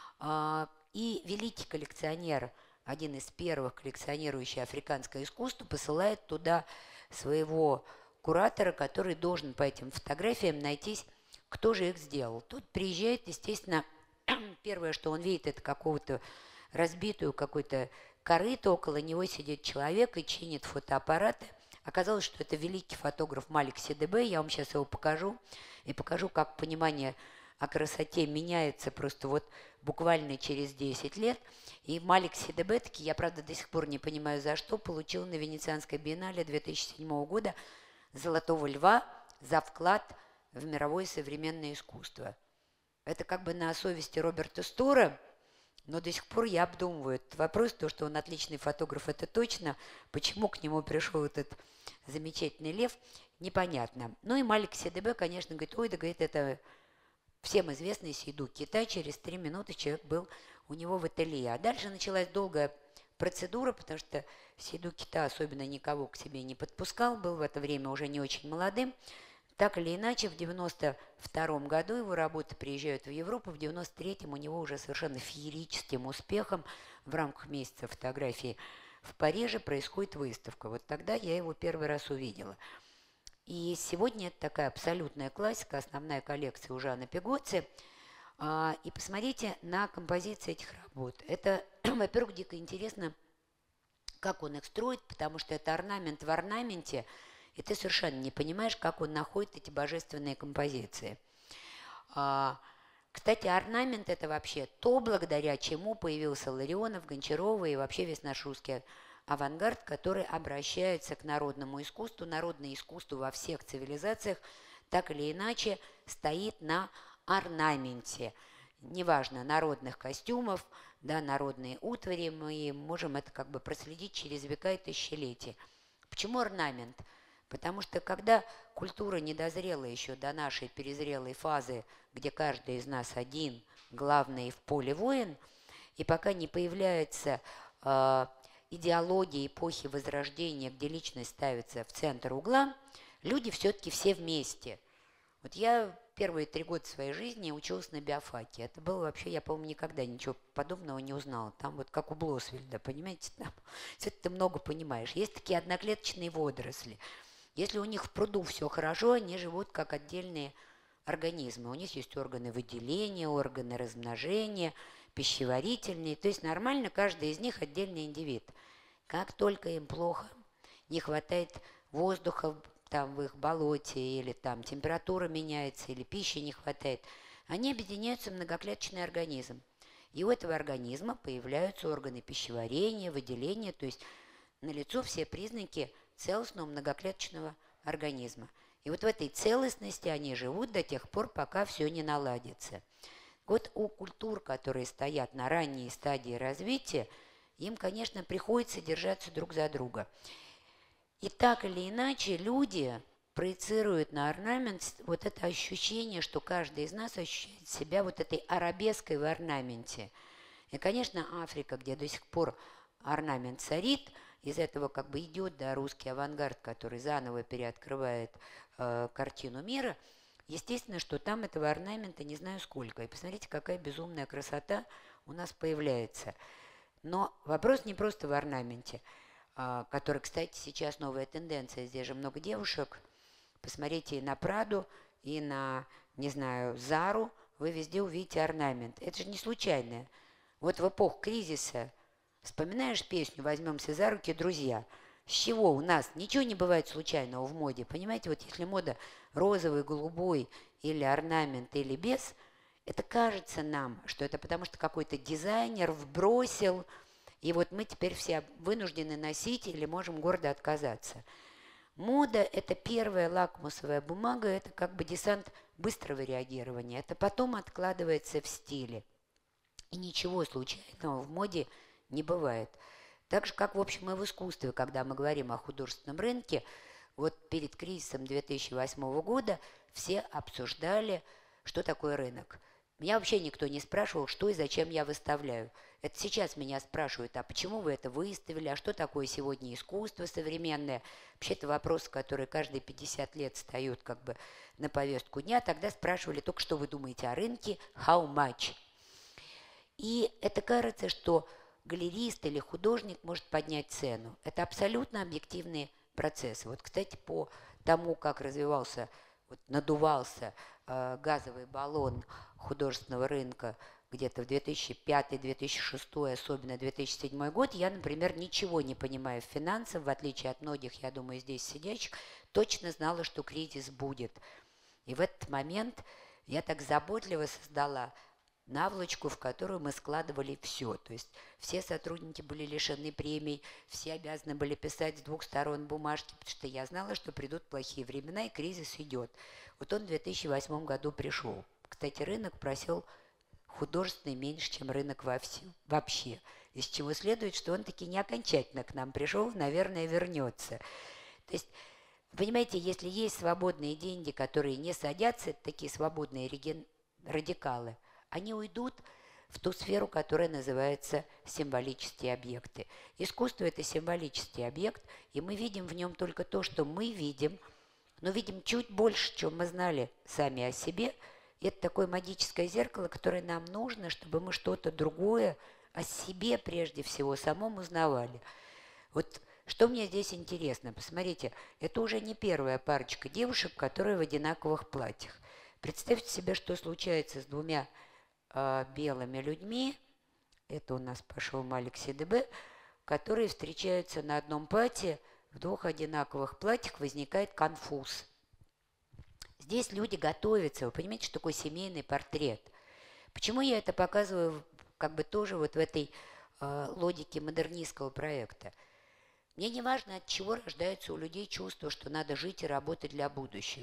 И великий коллекционер, один из первых коллекционирующих африканское искусство, посылает туда своего куратора, который должен по этим фотографиям найтись, кто же их сделал. Тут приезжает, естественно, первое, что он видит, это какого-то разбитую какую-то корыто, около него сидит человек и чинит фотоаппараты. Оказалось, что это великий фотограф Малик Сидибе, я вам сейчас его покажу, и покажу, как понимание о красоте меняется просто вот буквально через 10 лет. И Малик Сидибе, таки, я, правда, до сих пор не понимаю, за что, получил на Венецианской биеннале 2007 года «Золотого льва» за вклад в мировое современное искусство. Это как бы на совести Роберта Стора, но до сих пор я обдумываю этот вопрос, то, что он отличный фотограф, это точно. Почему к нему пришел этот замечательный лев, непонятно. Ну и Малик Сидибе, конечно, говорит, ой, да, говорит, это всем известный Сейду Кейта. Через 3 минуты человек был у него в ателье. А дальше началась долгая процедура, потому что Сейду Кейта особенно никого к себе не подпускал, был в это время уже не очень молодым. Так или иначе, в 1992 году его работы приезжают в Европу, в 1993 у него уже совершенно феерическим успехом в рамках месяца фотографии в Париже происходит выставка. Вот тогда я его первый раз увидела. И сегодня это такая абсолютная классика, основная коллекция у Жана Пиготти. И посмотрите на композиции этих работ. Это, во-первых, дико интересно, как он их строит, потому что это орнамент в орнаменте, и ты совершенно не понимаешь, как он находит эти божественные композиции. Кстати, орнамент – это вообще то, благодаря чему появился Ларионов, Гончарова и вообще весь наш русский авангард, который обращается к народному искусству. Народное искусство во всех цивилизациях так или иначе стоит на орнаменте. Неважно, народных костюмов, да, народные утвари, мы можем это как бы проследить через века и тысячелетия. Почему орнамент? Потому что когда культура не дозрела еще до нашей перезрелой фазы, где каждый из нас один, главный в поле воин, и пока не появляется идеология эпохи Возрождения, где личность ставится в центр угла, люди все-таки все вместе. Вот я первые 3 года своей жизни училась на биофаке. Это было вообще, я, по-моему, никогда ничего подобного не узнала. Там вот как у Блосвельда, понимаете, там все это ты много понимаешь. Есть такие одноклеточные водоросли. Если у них в пруду все хорошо, они живут как отдельные организмы. У них есть органы выделения, органы размножения, пищеварительные. То есть нормально каждый из них отдельный индивид. Как только им плохо, не хватает воздуха там в их болоте, или там температура меняется, или пищи не хватает, они объединяются в многоклеточный организм. И у этого организма появляются органы пищеварения, выделения, то есть налицо все признаки целостного многоклеточного организма. И вот в этой целостности они живут до тех пор, пока все не наладится. Вот у культур, которые стоят на ранней стадии развития, им, конечно, приходится держаться друг за друга. И так или иначе люди проецируют на орнамент вот это ощущение, что каждый из нас ощущает себя вот этой арабеской в орнаменте. И, конечно, Африка, где до сих пор орнамент царит, из этого как бы идет, да, русский авангард, который заново переоткрывает картину мира. Естественно, что там этого орнамента не знаю сколько. И посмотрите, какая безумная красота у нас появляется. Но вопрос не просто в орнаменте, который, кстати, сейчас новая тенденция. Здесь же много девушек. Посмотрите и на Праду, и на, не знаю, Зару. Вы везде увидите орнамент. Это же не случайное. Вот в эпоху кризиса, вспоминаешь песню «Возьмемся за руки, друзья». С чего у нас ничего не бывает случайного в моде. Понимаете, вот если мода розовый, голубой, или орнамент, или без, это кажется нам, что это потому, что какой-то дизайнер вбросил, и вот мы теперь все вынуждены носить или можем гордо отказаться. Мода – это первая лакмусовая бумага, это как бы десант быстрого реагирования. Это потом откладывается в стиле. И ничего случайного в моде не бывает. Так же, как, в общем, и в искусстве, когда мы говорим о художественном рынке, вот перед кризисом 2008 года все обсуждали, что такое рынок. Меня вообще никто не спрашивал, что и зачем я выставляю. Это сейчас меня спрашивают, а почему вы это выставили, а что такое сегодня искусство современное. Вообще это вопросы, которые каждые 50 лет встают как бы на повестку дня. Тогда спрашивали только, что вы думаете о рынке, how much. И это кажется, что галерист или художник может поднять цену. Это абсолютно объективные процессы. Вот, кстати, по тому, как развивался, вот, надувался газовый баллон художественного рынка где-то в 2005-2006, особенно 2007 год, я, например, ничего не понимаю в финансах, в отличие от многих, я думаю, здесь сидящих, точно знала, что кризис будет. И в этот момент я так заботливо создала наволочку, в которую мы складывали все. То есть все сотрудники были лишены премий, все обязаны были писать с 2 сторон бумажки, потому что я знала, что придут плохие времена, и кризис идет. Вот он в 2008 году пришел. Кстати, рынок просел художественный меньше, чем рынок вообще. Из чего следует, что он таки не окончательно к нам пришел, наверное, вернется. То есть, понимаете, если есть свободные деньги, которые не садятся, это такие свободные радикалы, они уйдут в ту сферу, которая называется символические объекты. Искусство – это символический объект, и мы видим в нем только то, что мы видим, но видим чуть больше, чем мы знали сами о себе. И это такое магическое зеркало, которое нам нужно, чтобы мы что-то другое о себе прежде всего самом узнавали. Вот что мне здесь интересно, посмотрите, это уже не первая парочка девушек, которые в одинаковых платьях. Представьте себе, что случается с 2 белыми людьми, это у нас пошел Малик Сидыбе, которые встречаются на одном платье, в 2 одинаковых платьях возникает конфуз. Здесь люди готовятся, вы понимаете, что такое семейный портрет. Почему я это показываю как бы тоже вот в этой логике модернистского проекта? Мне не важно, от чего рождается у людей чувство, что надо жить и работать для будущего.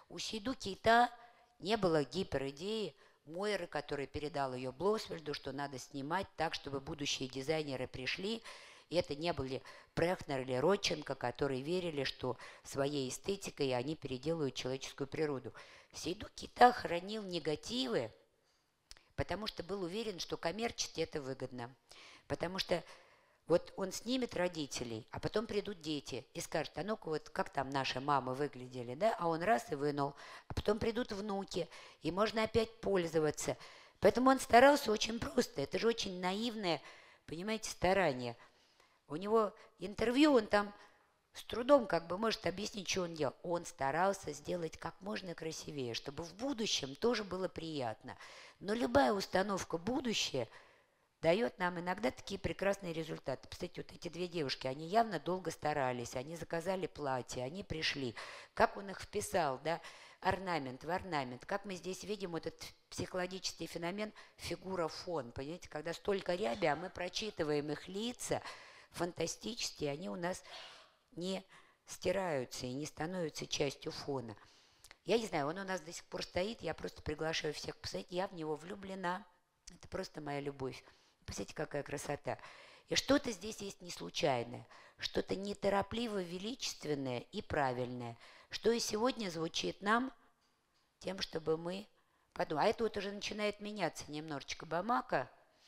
У Сейду Кейта не было гиперидеи Мойры, который передал ее Блосвельду, что надо снимать так, чтобы будущие дизайнеры пришли. И это не были Прехнер или Родченко, которые верили, что своей эстетикой они переделают человеческую природу. Сейду Кейта хранил негативы, потому что был уверен, что коммерчески это выгодно. Потому что вот он снимет родителей, а потом придут дети и скажут: а ну-ка вот как там наши мамы выглядели, да? А он раз и вынул. А потом придут внуки, и можно опять пользоваться. Поэтому он старался очень просто. Это же очень наивное, понимаете, старание. У него интервью, он там с трудом как бы может объяснить, что он делал. Он старался сделать как можно красивее, чтобы в будущем тоже было приятно. Но любая установка «будущее» дает нам иногда такие прекрасные результаты. Кстати, вот эти две девушки, они явно долго старались, они заказали платье, они пришли. Как он их вписал, да, орнамент в орнамент. Как мы здесь видим вот этот психологический феномен фигура-фон, понимаете, когда столько ряби, а мы прочитываем их лица, фантастические, они у нас не стираются и не становятся частью фона. Я не знаю, он у нас до сих пор стоит, я просто приглашаю всех посмотреть, я в него влюблена, это просто моя любовь. Посмотрите, какая красота. И что-то здесь есть не случайное, что-то неторопливо величественное и правильное, что и сегодня звучит нам тем, чтобы мы подумали. А это вот уже начинает меняться немножечко Бамако.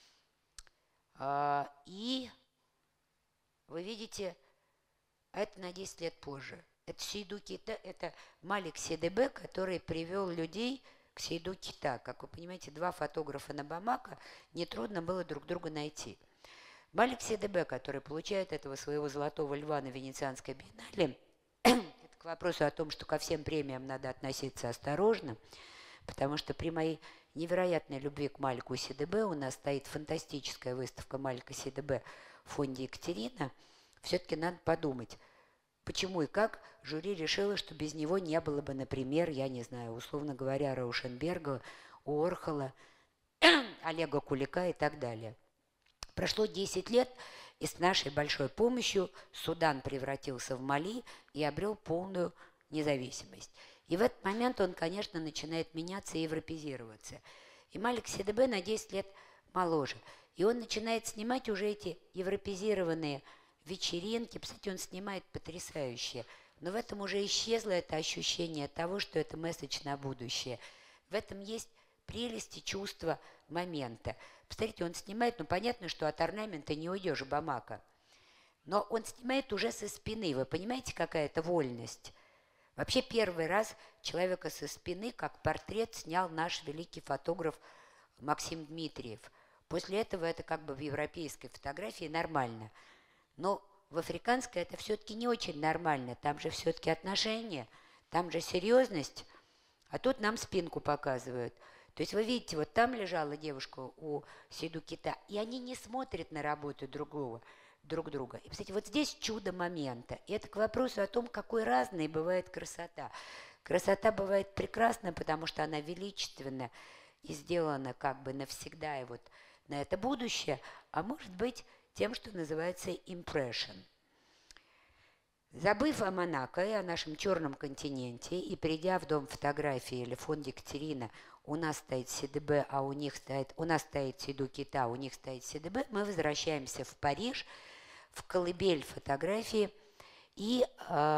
И вы видите, это на 10 лет позже. Это Сейду Кейта, это Малик Седебе, который привел людей к Сейду Кейта. Как вы понимаете, два фотографа на Бамако, нетрудно было друг друга найти. Малик Седебе, который получает этого своего золотого льва на Венецианской биеннале, это к вопросу о том, что ко всем премиям надо относиться осторожно, потому что при моей невероятной любви к Малику Седебе у нас стоит фантастическая выставка Малика Седебе в фонде Екатерина. Все-таки надо подумать, почему и как жюри решило, что без него не было бы, например, я не знаю, условно говоря, Раушенберга, Уорхола, Олега Кулика и так далее. Прошло 10 лет, и с нашей большой помощью Судан превратился в Мали и обрел полную независимость. И в этот момент он, конечно, начинает меняться и европезироваться. И Малик Седебе на 10 лет моложе. И он начинает снимать уже эти европезированные вечеринки. Кстати, он снимает потрясающе. Но в этом уже исчезло это ощущение того, что это месседж на будущее. В этом есть прелесть и чувство момента. Посмотрите, он снимает, ну понятно, что от орнамента не уйдешь в Бамако. Но он снимает уже со спины. Вы понимаете, какая это вольность? Вообще первый раз человека со спины, как портрет, снял наш великий фотограф Максим Дмитриев. После этого это как бы в европейской фотографии нормально. Но в африканской это все-таки не очень нормально. Там же все-таки отношения, там же серьезность. А тут нам спинку показывают. То есть вы видите, вот там лежала девушка у Сейду Кейта, и они не смотрят на работу друг друга. И, кстати, вот здесь чудо момента. И это к вопросу о том, какой разной бывает красота. Красота бывает прекрасна, потому что она величественна и сделана как бы навсегда и вот на это будущее, а может быть тем, что называется impression. Забыв о Монако и о нашем черном континенте, и придя в дом фотографии или фонд Екатерина, у нас стоит Седебе, а у нас стоит Сейду Кейта, у них стоит Седебе, мы возвращаемся в Париж, в колыбель фотографии, и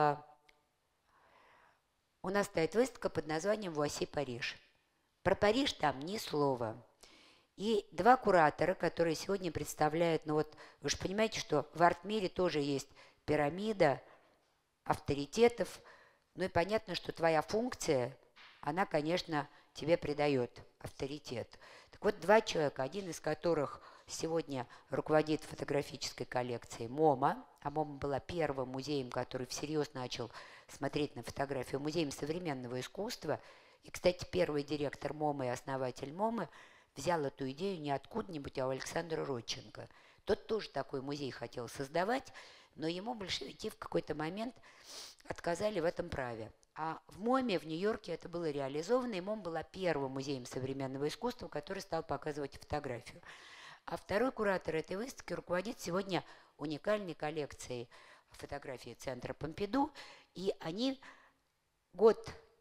у нас стоит выставка под названием «Вуаси Париж». Про Париж там ни слова. И два куратора, которые сегодня представляют, ну вот вы же понимаете, что в арт-мире тоже есть пирамида авторитетов, ну и понятно, что твоя функция, она, конечно, тебе придает авторитет. Так вот, два человека, один из которых сегодня руководит фотографической коллекцией МОМА, а МОМА была первым музеем, который всерьез начал смотреть на фотографию, музеем современного искусства. И, кстати, первый директор МОМА и основатель МОМА взял эту идею не откуда-нибудь, а у Александра Родченко. Тот тоже такой музей хотел создавать, но ему большевики в какой-то момент отказали в этом праве. А в МОМе в Нью-Йорке это было реализовано, и МОМ была первым музеем современного искусства, который стал показывать фотографию. А второй куратор этой выставки руководит сегодня уникальной коллекцией фотографий Центра Помпиду, и они год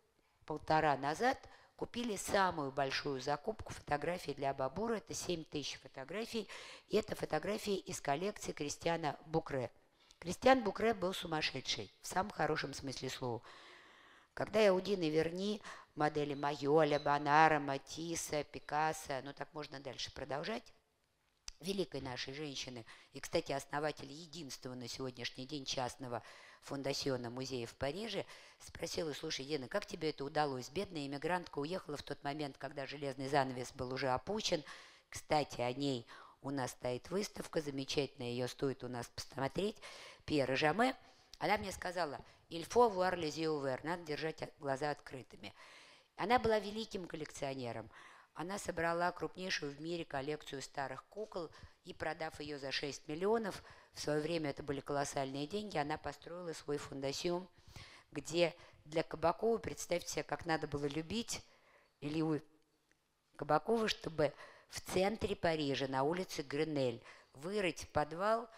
полтора назад купили самую большую закупку фотографий для Бабура. Это 7000 фотографий. И это фотографии из коллекции Кристиана Букре. Кристиан Букре был сумасшедший, в самом хорошем смысле слова. Когда я у Дины Верни модели Майоля, Бонара, Матисса, Пикассо, ну так можно дальше продолжать, великой нашей женщины, и, кстати, основатель единственного на сегодняшний день частного фондасьона музея в Париже, спросила: слушай, Дина, как тебе это удалось? Бедная иммигрантка уехала в тот момент, когда железный занавес был уже опущен. Кстати, о ней у нас стоит выставка, замечательная, ее стоит у нас посмотреть, Пьера Жаме. Она мне сказала: «Il faut voir les yeux ouverts», надо держать глаза открытыми. Она была великим коллекционером. Она собрала крупнейшую в мире коллекцию старых кукол, и, продав ее за 6 миллионов, в свое время это были колоссальные деньги, она построила свой фондасьон, где для Кабакова, представьте себе, как надо было любить Илью Кабакова, чтобы в центре Парижа, на улице Гренель, вырыть подвал,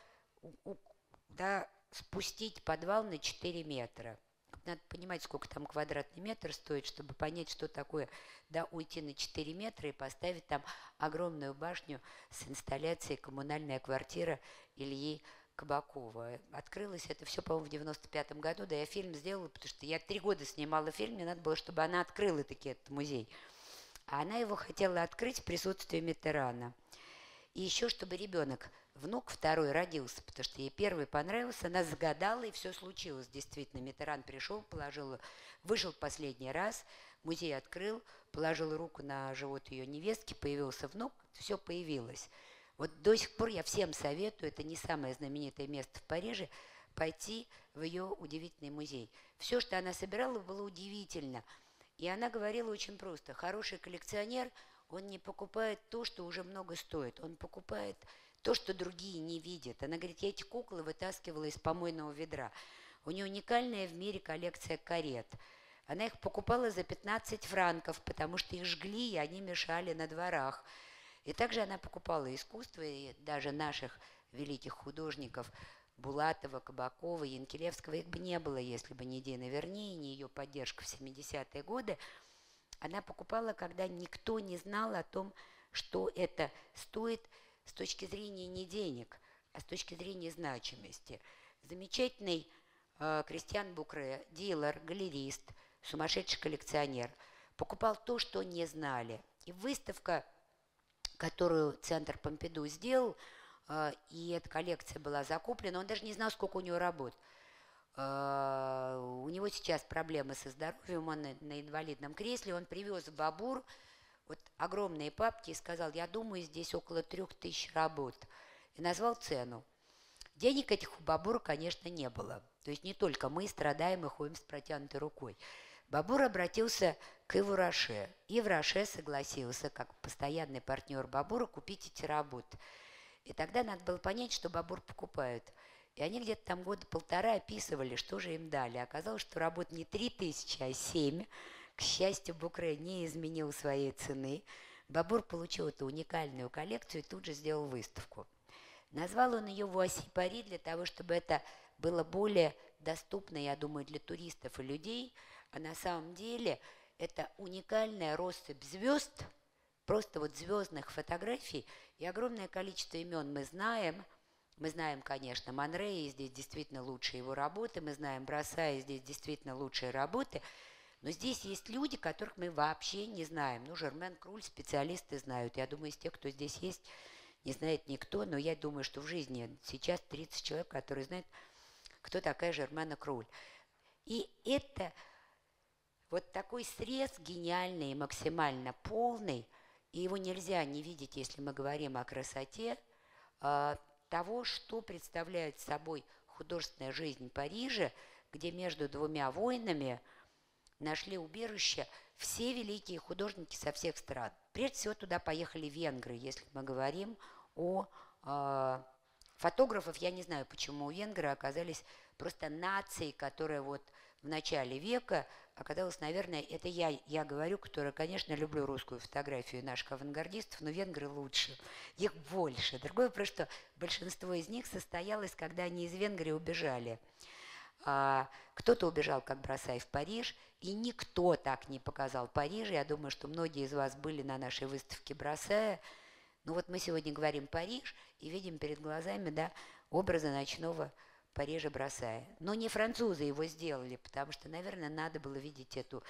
спустить подвал на 4 метра. Надо понимать, сколько там квадратный метр стоит, чтобы понять, что такое, уйти на 4 метра и поставить там огромную башню с инсталляцией «Коммунальная квартира» Ильи Кабакова. Открылось это все, по-моему, в 95 году. Да, я фильм сделала, потому что я 3 года снимала фильм, мне надо было, чтобы она открыла таки этот музей. А она его хотела открыть в присутствии Миттерана. И еще, чтобы ребенок, внук второй, родился, потому что ей первый понравился, она загадала, и все случилось. Действительно, Миттеран пришел, вышел последний раз, музей открыл, положил руку на живот ее невестки, появился внук, все появилось. Вот до сих пор я всем советую, это не самое знаменитое место в Париже, пойти в ее удивительный музей. Все, что она собирала, было удивительно. И она говорила очень просто: хороший коллекционер, он не покупает то, что уже много стоит, он покупает то, что другие не видят. Она говорит: я эти куклы вытаскивала из помойного ведра. У нее уникальная в мире коллекция карет. Она их покупала за 15 франков, потому что их жгли, и они мешали на дворах. И также она покупала искусство, и даже наших великих художников Булатова, Кабакова, Янкелевского, их бы не было, если бы не Дина Верни, не ее поддержка в 70-е годы. Она покупала, когда никто не знал о том, что это стоит с точки зрения не денег, а с точки зрения значимости. Замечательный Кристиан Букре, дилер, галерист, сумасшедший коллекционер, покупал то, что не знали. И выставка, которую Центр Помпиду сделал, и эта коллекция была закуплена, он даже не знал, сколько у него работ. У него сейчас проблемы со здоровьем, он на инвалидном кресле, он привез в Бабур вот огромные папки и сказал: я думаю, здесь около 3000 работ. И назвал цену. Денег этих у Бабура, конечно, не было. То есть не только мы страдаем и ходим с протянутой рукой. Бабур обратился к Иву Роше. Ив Роше согласился, как постоянный партнер Бабура, купить эти работы. И тогда надо было понять, что Бабур покупают. И они где-то там года полтора описывали, что же им дали. Оказалось, что работ не 3000, а 7. К счастью, Букре не изменил своей цены. Бабур получил эту уникальную коллекцию и тут же сделал выставку. Назвал он ее «Вуаси Пари» для того, чтобы это было более доступно, я думаю, для туристов и людей. А на самом деле это уникальная россыпь звезд, просто вот звездных фотографий, и огромное количество имен мы знаем. Мы знаем, конечно, Манре, и здесь действительно лучшие его работы, мы знаем Броса, и здесь действительно лучшие работы, но здесь есть люди, которых мы вообще не знаем. Ну, Жермен Круль специалисты знают. Я думаю, из тех, кто здесь есть, не знает никто, но я думаю, что в жизни сейчас 30 человек, которые знают, кто такая Жермена Круль. И это вот такой срез гениальный и максимально полный, и его нельзя не видеть, если мы говорим о красоте, того, что представляет собой художественная жизнь Парижа, где между двумя войнами нашли убежище все великие художники со всех стран. Прежде всего туда поехали венгры, если мы говорим о фотографов. Я не знаю, почему венгры оказались просто нацией, которая вот в начале века оказалась, наверное, это я говорю, которая, конечно, люблю русскую фотографию наших авангардистов, но венгры лучше, их больше. Другое вопрос, что большинство из них состоялось, когда они из Венгрии убежали. Кто-то убежал, как Бросай, в Париж, и никто так не показал Париж. Я думаю, что многие из вас были на нашей выставке Бросая. Ну вот мы сегодня говорим Париж и видим перед глазами, да, образы ночного Парижа Бросая. Но не французы его сделали, потому что, наверное, надо было видеть эту...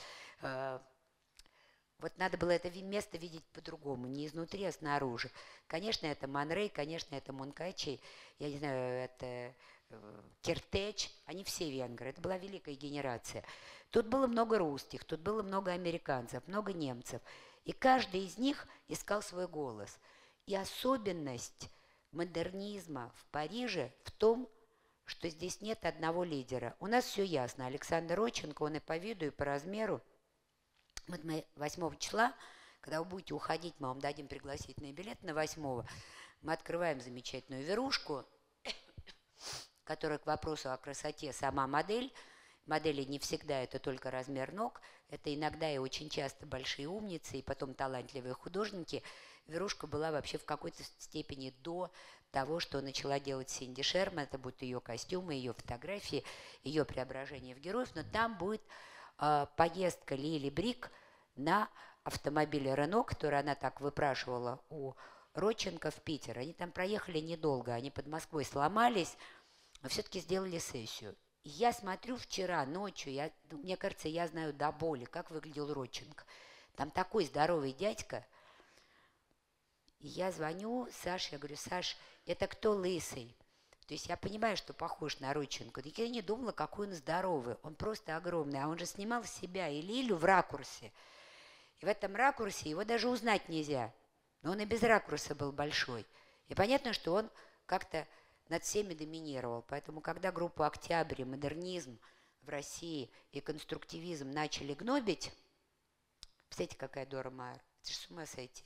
Вот надо было это место видеть по-другому, не изнутри, а снаружи. Конечно, это Ман Рей, конечно, это Монкачи, я не знаю, это Киртеч, они все венгры, это была великая генерация. Тут было много русских, тут было много американцев, много немцев. И каждый из них искал свой голос. И особенность модернизма в Париже в том, что здесь нет одного лидера. У нас все ясно. Александр Родченко, он и по виду, и по размеру. Вот мы 8 числа, когда вы будете уходить, мы вам дадим пригласительный билет на 8. Мы открываем замечательную верушку, которая к вопросу о красоте сама модель. Модели не всегда это только размер ног, это иногда и очень часто большие умницы, и потом талантливые художники. Верушка была вообще в какой-то степени до того, что начала делать Синди Шерман. Это будут ее костюмы, ее фотографии, ее преображение в героев. Но там будет поездка Лили Брик на автомобиле Рено, который она так выпрашивала у Родченко в Питер. Они там проехали недолго, они под Москвой сломались, но все-таки сделали сессию. И я смотрю вчера ночью, мне кажется, я знаю до боли, как выглядел Родченко. Там такой здоровый дядька. И я звоню Саше, я говорю: Саш, это кто лысый? То есть я понимаю, что похож на Родченко. Но я не думала, какой он здоровый. Он просто огромный. А он же снимал себя и Лилю в ракурсе. И в этом ракурсе его даже узнать нельзя. Но он и без ракурса был большой. И понятно, что он как-то над всеми доминировал. Поэтому, когда группу «Октябрь», модернизм в России и конструктивизм начали гнобить, представляете, какая Дора Маар, это же с ума сойти,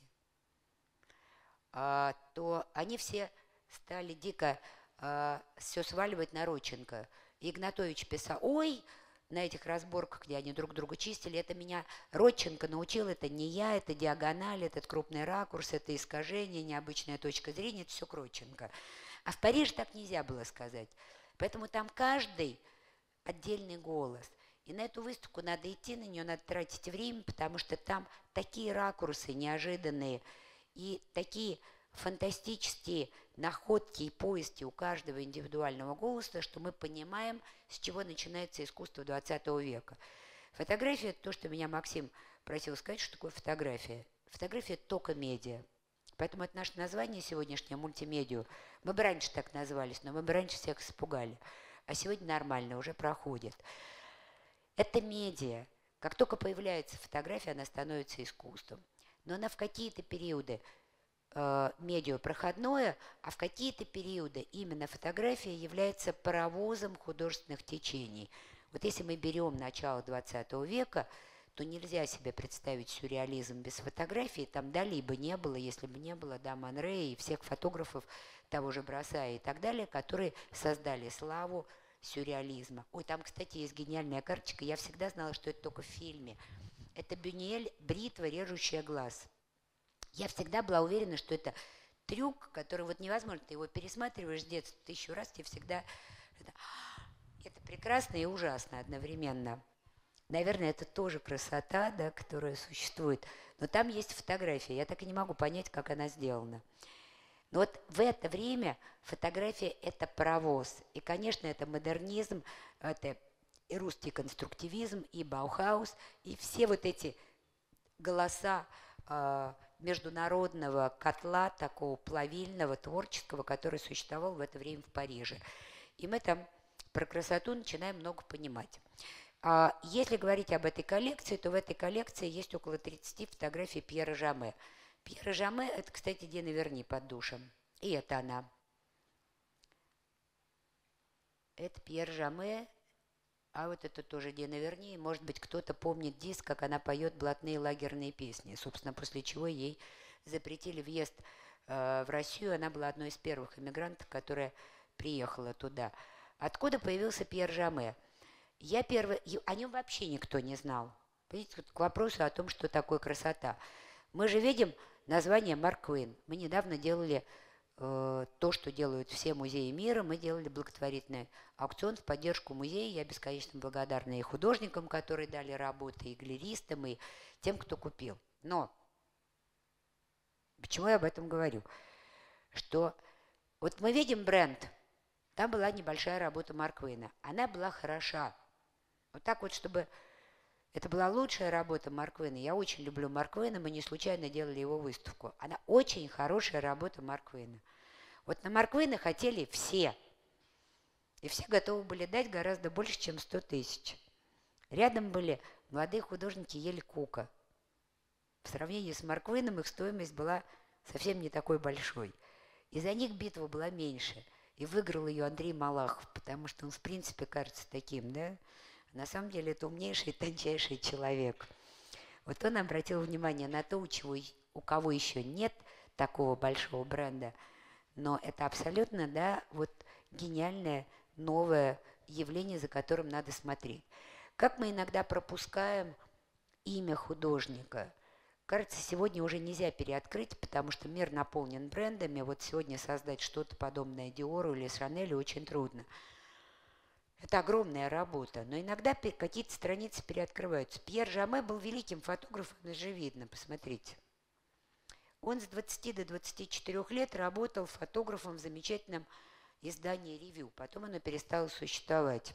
то они все стали дико все сваливать на Родченко. Игнатович писал: ой, на этих разборках, где они друг друга чистили, это меня Родченко научил, это не я, это диагональ, этот крупный ракурс, это искажение, необычная точка зрения, это все к Родченко. А в Париже так нельзя было сказать. Поэтому там каждый отдельный голос. И на эту выставку надо идти, на нее надо тратить время, потому что там такие ракурсы неожиданные и такие фантастические находки и поиски у каждого индивидуального голоса, что мы понимаем, с чего начинается искусство 20 века. Фотография – это то, что меня Максим просил сказать, что такое фотография. Фотография – это только медиа. Поэтому это наше название сегодняшнее, мультимедиа. Мы бы раньше так назывались, но мы бы раньше всех испугали. А сегодня нормально, уже проходит. Это медиа. Как только появляется фотография, она становится искусством. Но она в какие-то периоды медиа проходное, а в какие-то периоды именно фотография является паровозом художественных течений. Вот если мы берем начало 20 века, то нельзя себе представить сюрреализм без фотографии. Там Дали бы не было, если бы не было Ман Рей и всех фотографов того же Бросая и так далее, которые создали славу сюрреализма. Ой, там, кстати, есть гениальная карточка. Я всегда знала, что это только в фильме. Это Бюнюэль «Бритва, режущая глаз». Я всегда была уверена, что это трюк, который вот невозможно. Ты его пересматриваешь с детства 1000 раз, тебе всегда... Это прекрасно и ужасно одновременно. Наверное, это тоже красота, да, которая существует. Но там есть фотография. Я так и не могу понять, как она сделана. Но вот в это время фотография – это паровоз. И, конечно, это модернизм, это и русский конструктивизм, и Баухаус, и все вот эти голоса международного котла, такого плавильного, творческого, который существовал в это время в Париже. И мы там про красоту начинаем много понимать. Если говорить об этой коллекции, то в этой коллекции есть около 30 фотографий Пьера Жаме. Пьера Жаме – это, кстати, Дина Верни под душем. И это она. Это Пьер Жаме, а вот это тоже Дина Верни. Может быть, кто-то помнит диск, как она поет блатные лагерные песни. Собственно, после чего ей запретили въезд в Россию. Она была одной из первых эмигрантов, которая приехала туда. Откуда появился Пьер Жаме? О нем вообще никто не знал. Видите, к вопросу о том, что такое красота. Мы же видим название Марк Твен. Мы недавно делали то, что делают все музеи мира. Мы делали благотворительный аукцион в поддержку музея. Я бесконечно благодарна и художникам, которые дали работы, и галеристам, и тем, кто купил. Но почему я об этом говорю? Что вот мы видим бренд, там была небольшая работа Марк Твейна. Она была хороша. Вот так вот, чтобы это была лучшая работа Марк Твейна. Я очень люблю Марк Твейна, мы не случайно делали его выставку. Она очень хорошая работа Марк Твейна. Вот на Марк Твейна хотели все. И все готовы были дать гораздо больше, чем 100 тысяч. Рядом были молодые художники Ель Кука. В сравнении с Марк Твейном их стоимость была совсем не такой большой. И за них битва была меньше. И выиграл ее Андрей Малахов, потому что он, в принципе, кажется таким, да? На самом деле это умнейший и тончайший человек. Вот он обратил внимание на то, у кого еще нет такого большого бренда, но это абсолютно, да, вот гениальное новое явление, за которым надо смотреть. Как мы иногда пропускаем имя художника. Кажется, сегодня уже нельзя переоткрыть, потому что мир наполнен брендами. Вот сегодня создать что-то подобное Диору или Шанелю очень трудно. Это огромная работа, но иногда какие-то страницы переоткрываются. Пьер Жаме был великим фотографом, это же видно, посмотрите. Он с 20 до 24 лет работал фотографом в замечательном издании «Ревью». Потом оно перестало существовать.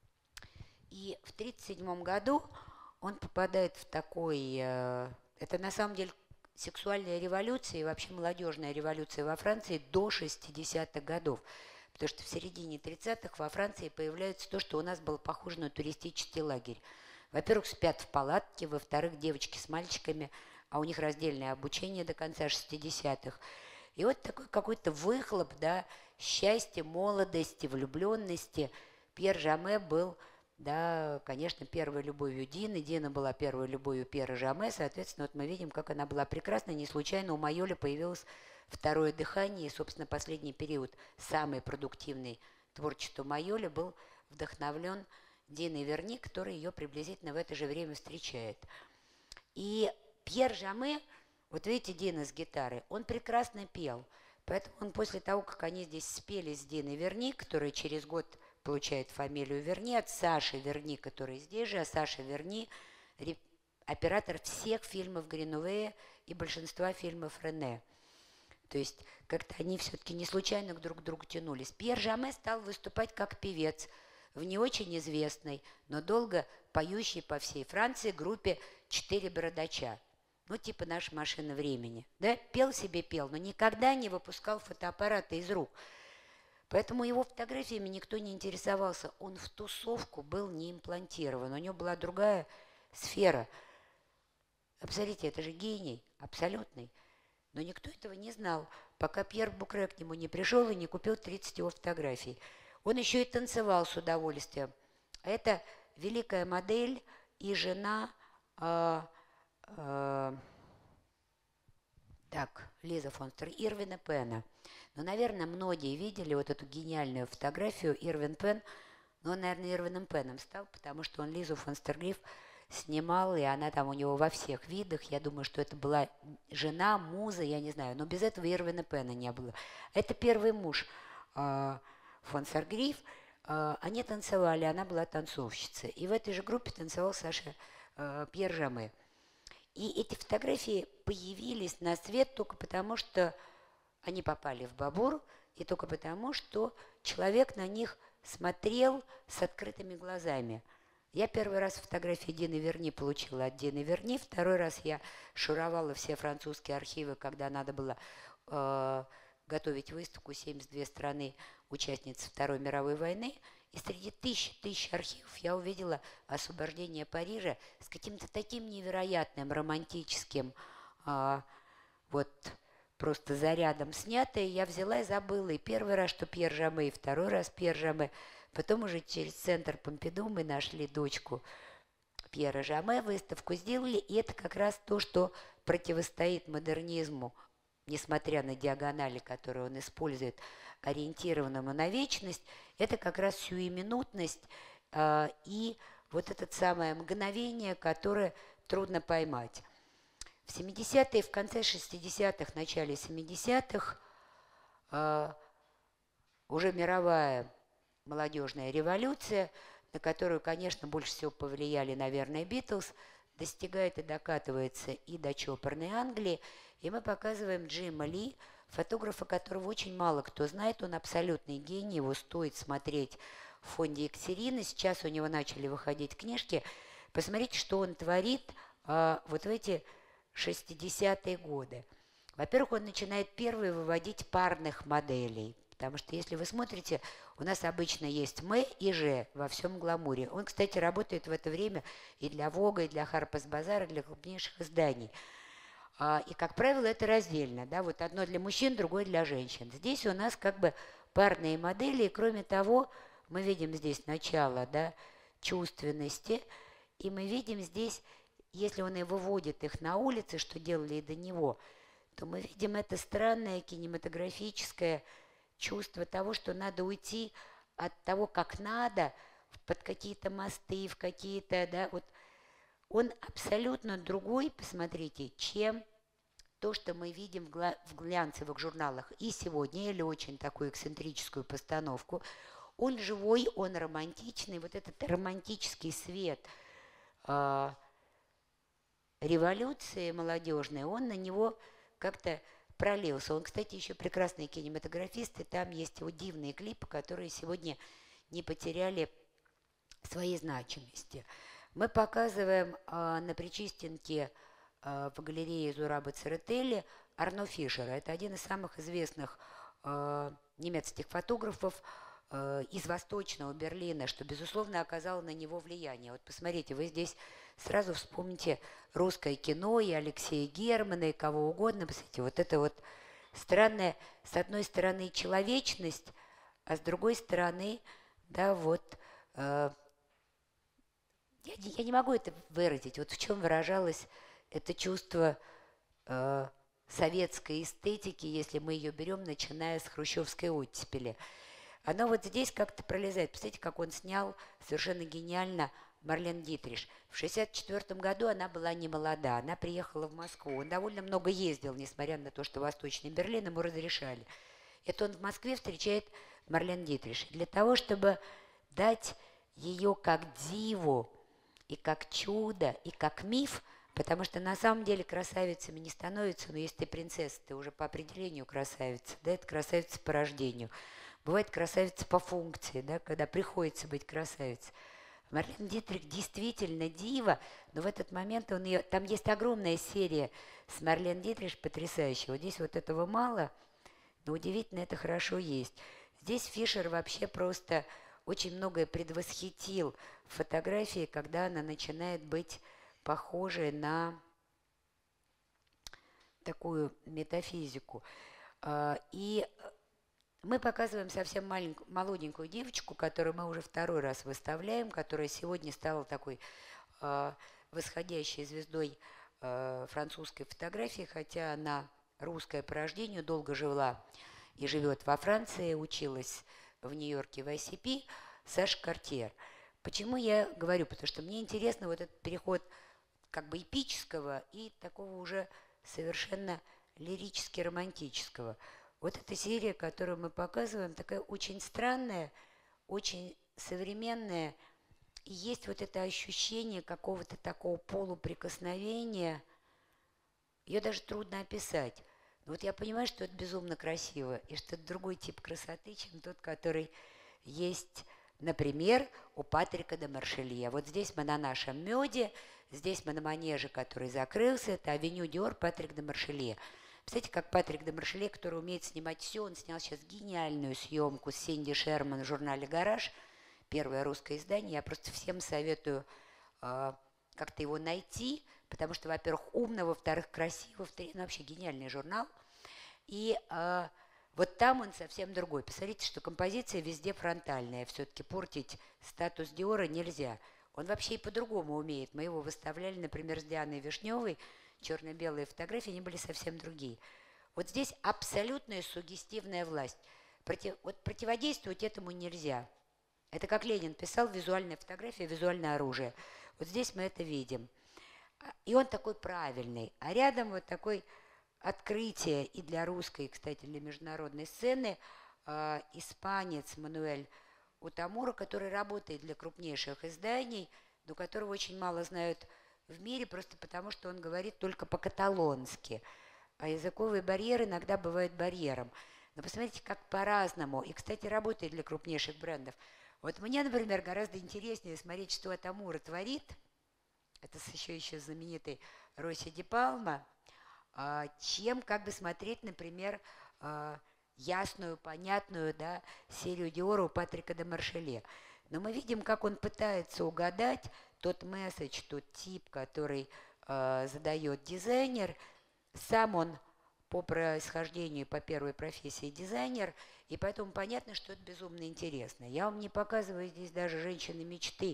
И в 1937 году он попадает в такой... Это на самом деле сексуальная революция и вообще молодежная революция во Франции до 60-х годов. Потому что в середине 30-х во Франции появляется то, что у нас было похоже на туристический лагерь. Во-первых, спят в палатке, во-вторых, девочки с мальчиками, а у них раздельное обучение до конца 60-х. И вот такой какой-то выхлоп, да, счастья, молодости, влюбленности. Пьер Жаме был, да, конечно, первой любовью Дины. Дина была первой любовью Пьера Жаме. Соответственно, вот мы видим, как она была прекрасна. Не случайно у Майоля появилось второе дыхание. И, собственно, последний период, самый продуктивный творчество Майоля, был вдохновлен Диной Верни, который ее приблизительно в это же время встречает. И Пьер Жаме, вот видите, Дина с гитарой, он прекрасно пел. Поэтому он после того, как они здесь спели с Диной Верни, которая через год получает фамилию Верни, от Саши Верни, который здесь же, а Саша Верни – оператор всех фильмов Гринуэя и большинства фильмов Рене. То есть как-то они все-таки не случайно друг к другу тянулись. Пьер Жаме стал выступать как певец в не очень известной, но долго поющей по всей Франции группе «Четыре бородача». Ну, типа наша машина времени. Да? Пел себе пел, но никогда не выпускал фотоаппарата из рук. Поэтому его фотографиями никто не интересовался. Он в тусовку был не имплантирован. У него была другая сфера. Посмотрите, это же гений, абсолютный. Но никто этого не знал, пока Пьер Букре к нему не пришел и не купил 30 его фотографий. Он еще и танцевал с удовольствием. Это великая модель и жена Лиза Фонстер, Ирвина Пена. Но, наверное, многие видели вот эту гениальную фотографию Ирвин Пен. Но он, наверное, Ирвином Пеном стал, потому что он Лизу Фонстергриф снимал, и она там у него во всех видах. Я думаю, что это была жена, муза, я не знаю. Но без этого Ирвина Пена не было. Это первый муж Фонстергриф. Они танцевали, она была танцовщица. И в этой же группе танцевал Саша Пьер Жаме. И эти фотографии появились на свет только потому, что они попали в Бабур, и только потому, что человек на них смотрел с открытыми глазами. Я первый раз фотографии Дины Верни получила от Дины Верни, второй раз я шуровала все французские архивы, когда надо было готовить выставку «72 страны участниц Второй мировой войны». И среди тысяч архивов я увидела освобождение Парижа с каким-то таким невероятным, романтическим, вот просто зарядом снятое. Я взяла и забыла. И первый раз, что Пьер Жаме, и второй раз Пьер Жаме. Потом уже через центр Помпиду мы нашли дочку Пьера Жаме, выставку сделали. И это как раз то, что противостоит модернизму, несмотря на диагонали, которые он использует, ориентированному на вечность, это как раз сиюминутность и вот это самое мгновение, которое трудно поймать. В 70-е, в конце 60-х, начале 70-х уже мировая молодежная революция, на которую, конечно, больше всего повлияли, наверное, Битлз, достигает и докатывается и до чопорной Англии. И мы показываем Джима Ли, фотографа, которого очень мало кто знает. Он абсолютный гений, его стоит смотреть в фонде Екатерины. Сейчас у него начали выходить книжки. Посмотрите, что он творит вот в эти 60-е годы. Во-первых, он начинает первый выводить парных моделей. Потому что, если вы смотрите, у нас обычно есть «мы» и «же» во всем гламуре. Он, кстати, работает в это время и для «Вога», и для «Харперс Базара», и для крупнейших изданий. И, как правило, это раздельно. Да? Вот одно для мужчин, другое для женщин. Здесь у нас как бы парные модели. И, кроме того, мы видим здесь начало, да, чувственности. И мы видим здесь, если он и выводит их на улицы, что делали и до него, то мы видим это странное кинематографическое чувство того, что надо уйти от того, как надо, под какие-то мосты, в какие-то, да, вот он абсолютно другой, посмотрите, чем то, что мы видим в глянцевых журналах и сегодня, или очень такую эксцентрическую постановку. Он живой, он романтичный, вот этот романтический свет революции молодежной, он на него как-то пролился. Он, кстати, еще прекрасный кинематографист, и там есть его дивные клипы, которые сегодня не потеряли своей значимости. Мы показываем на Причистенке в галерее Зураба Церетели Арно Фишера. Это один из самых известных немецких фотографов из Восточного Берлина, что, безусловно, оказало на него влияние. Вот посмотрите, вы здесь сразу вспомните русское кино и Алексея Германа, и кого угодно. Посмотрите, вот это вот странная, с одной стороны, человечность, а с другой стороны, да, вот, я не могу это выразить. Вот в чем выражалось это чувство советской эстетики, если мы ее берем, начиная с хрущевской оттепели. Оно вот здесь как-то пролезает. Посмотрите, как он снял совершенно гениально Марлен Дитриш. В 1964 году она была не молода, она приехала в Москву. Он довольно много ездил, несмотря на то, что Восточный Берлин ему разрешали. Это он в Москве встречает Марлен Дитриш. Для того, чтобы дать ее как диву, и как чудо, и как миф, потому что на самом деле красавицами не становятся, но если ты принцесса, ты уже по определению красавица, да, это красавица по рождению. Бывает красавица по функции, да, когда приходится быть красавицей. Марлен Дитрих действительно дива, но в этот момент он ее... Там есть огромная серия с Марлен Дитриш потрясающая. Вот здесь вот этого мало, но удивительно, это хорошо есть. Здесь Фишер вообще просто очень многое предвосхитил в фотографии, когда она начинает быть похожей на такую метафизику. И мы показываем совсем молоденькую девочку, которую мы уже второй раз выставляем, которая сегодня стала такой восходящей звездой французской фотографии, хотя она русская по рождению, долго жила и живет во Франции, училась в Нью-Йорке в ICP, Саша Картьер. Почему я говорю? Потому что мне интересно вот этот переход как бы эпического и такого уже совершенно лирически-романтического. Вот эта серия, которую мы показываем, такая очень странная, очень современная. И есть вот это ощущение какого-то такого полуприкосновения. Ее даже трудно описать. Но вот я понимаю, что это безумно красиво, и что это другой тип красоты, чем тот, который есть, например, у Патрика де Маршелье. Вот здесь мы на нашем меде, здесь мы на манеже, который закрылся. Это авеню Диор, Патрик де Маршелье. Представляете, как Патрик де Маршелье, который умеет снимать все, он снял сейчас гениальную съемку с Синди Шерман в журнале «Гараж», первое русское издание. Я просто всем советую как-то его найти, потому что, во-первых, умно, во-вторых, красиво, в-третьих, ну, вообще гениальный журнал. И вот там он совсем другой. Посмотрите, что композиция везде фронтальная. Все-таки портить статус Диора нельзя. Он вообще и по-другому умеет. Мы его выставляли, например, с Дианой Вишневой. Черно-белые фотографии, они были совсем другие. Вот здесь абсолютная суггестивная власть. Вот противодействовать этому нельзя. Это, как Ленин писал, визуальная фотография, визуальное оружие. Вот здесь мы это видим. И он такой правильный. А рядом вот такой открытие и для русской, и, кстати, для международной сцены испанец Мануэль Утамура, который работает для крупнейших изданий, но которого очень мало знают в мире, просто потому что он говорит только по-каталонски. А языковый барьер иногда бывает барьером. Но посмотрите, как по-разному. И, кстати, работает для крупнейших брендов. Вот мне, например, гораздо интереснее смотреть, что Утамура творит. Это еще знаменитый Росси Ди Палма, чем как бы смотреть, например, ясную, понятную, да, серию Диора у Патрика де Маршеле. Но мы видим, как он пытается угадать тот месседж, тот тип, который задает дизайнер. Сам он по происхождению, по первой профессии дизайнер, и поэтому понятно, что это безумно интересно. Я вам не показываю здесь даже женщины мечты,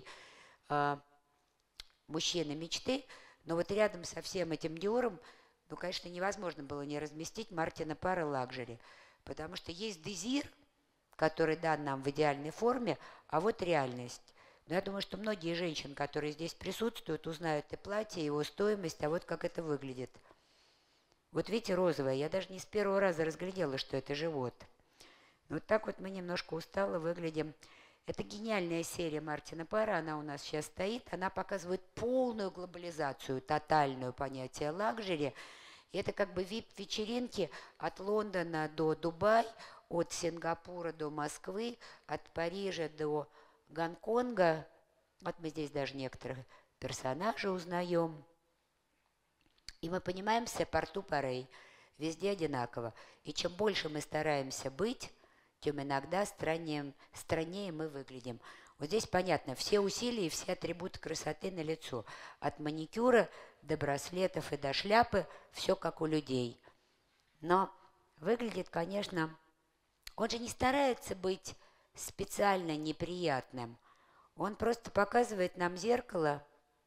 мужчины мечты, но вот рядом со всем этим Диором, ну, конечно, невозможно было не разместить Мартина Парра Лакжери, потому что есть дезир, который дан нам в идеальной форме, а вот реальность. Но я думаю, что многие женщины, которые здесь присутствуют, узнают и платье, и его стоимость, а вот как это выглядит. Вот видите, розовое, я даже не с первого раза разглядела, что это живот. Вот так вот мы немножко устало выглядим. Это гениальная серия Мартина Парра, она у нас сейчас стоит, она показывает полную глобализацию, тотальную понятие лакжери. И это как бы вип-вечеринки от Лондона до Дубая, от Сингапура до Москвы, от Парижа до Гонконга. Вот мы здесь даже некоторых персонажей узнаем. И мы понимаем, все порту парей, везде одинаково. И чем больше мы стараемся быть, тем иногда страннее мы выглядим. Вот здесь понятно, все усилия и все атрибуты красоты на лицо. От маникюра до браслетов и до шляпы, все как у людей. Но выглядит, конечно, он же не старается быть специально неприятным. Он просто показывает нам зеркало,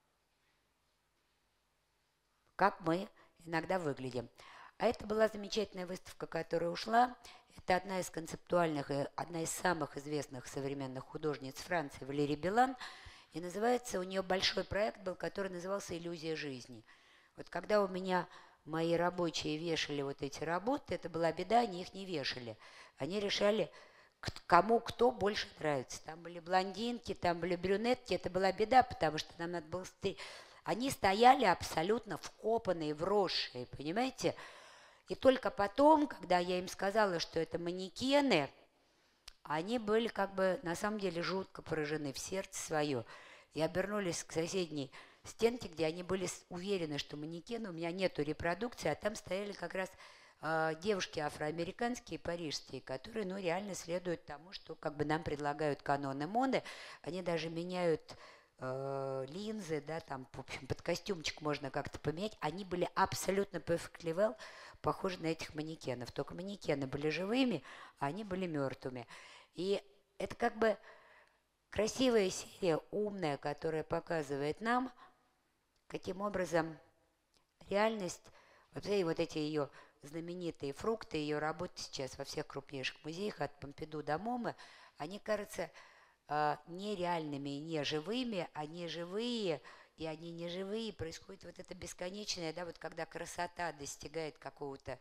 как мы иногда выглядим. А это была замечательная выставка, которая ушла. Это одна из концептуальных и одна из самых известных современных художниц Франции, Валерий Белан. И называется, у нее большой проект был, который назывался «Иллюзия жизни». Вот когда у меня мои рабочие вешали вот эти работы, это была беда, они их не вешали. Они решали, кому кто больше нравится. Там были блондинки, там были брюнетки. Это была беда, потому что нам надо было... Они стояли абсолютно вкопанные, вросшие, понимаете? И только потом, когда я им сказала, что это манекены, они были как бы на самом деле жутко поражены в сердце свое. И обернулись к соседней стенке, где они были уверены, что манекены, у меня нету репродукции, а там стояли как раз девушки афроамериканские, парижские, которые, ну, реально следуют тому, что как бы нам предлагают каноны моды. Они даже меняют линзы, да, там, в общем, под костюмчик можно как-то поменять. Они были абсолютно perfectly well, похожи на этих манекенов. Только манекены были живыми, а они были мертвыми. И это как бы красивая серия, умная, которая показывает нам, каким образом реальность, вообще вот эти ее знаменитые фрукты, ее работы сейчас во всех крупнейших музеях, от Помпиду до МоМы, они кажутся нереальными и неживыми, они живые, и они неживые, происходит вот это бесконечное, да, вот когда красота достигает какого-то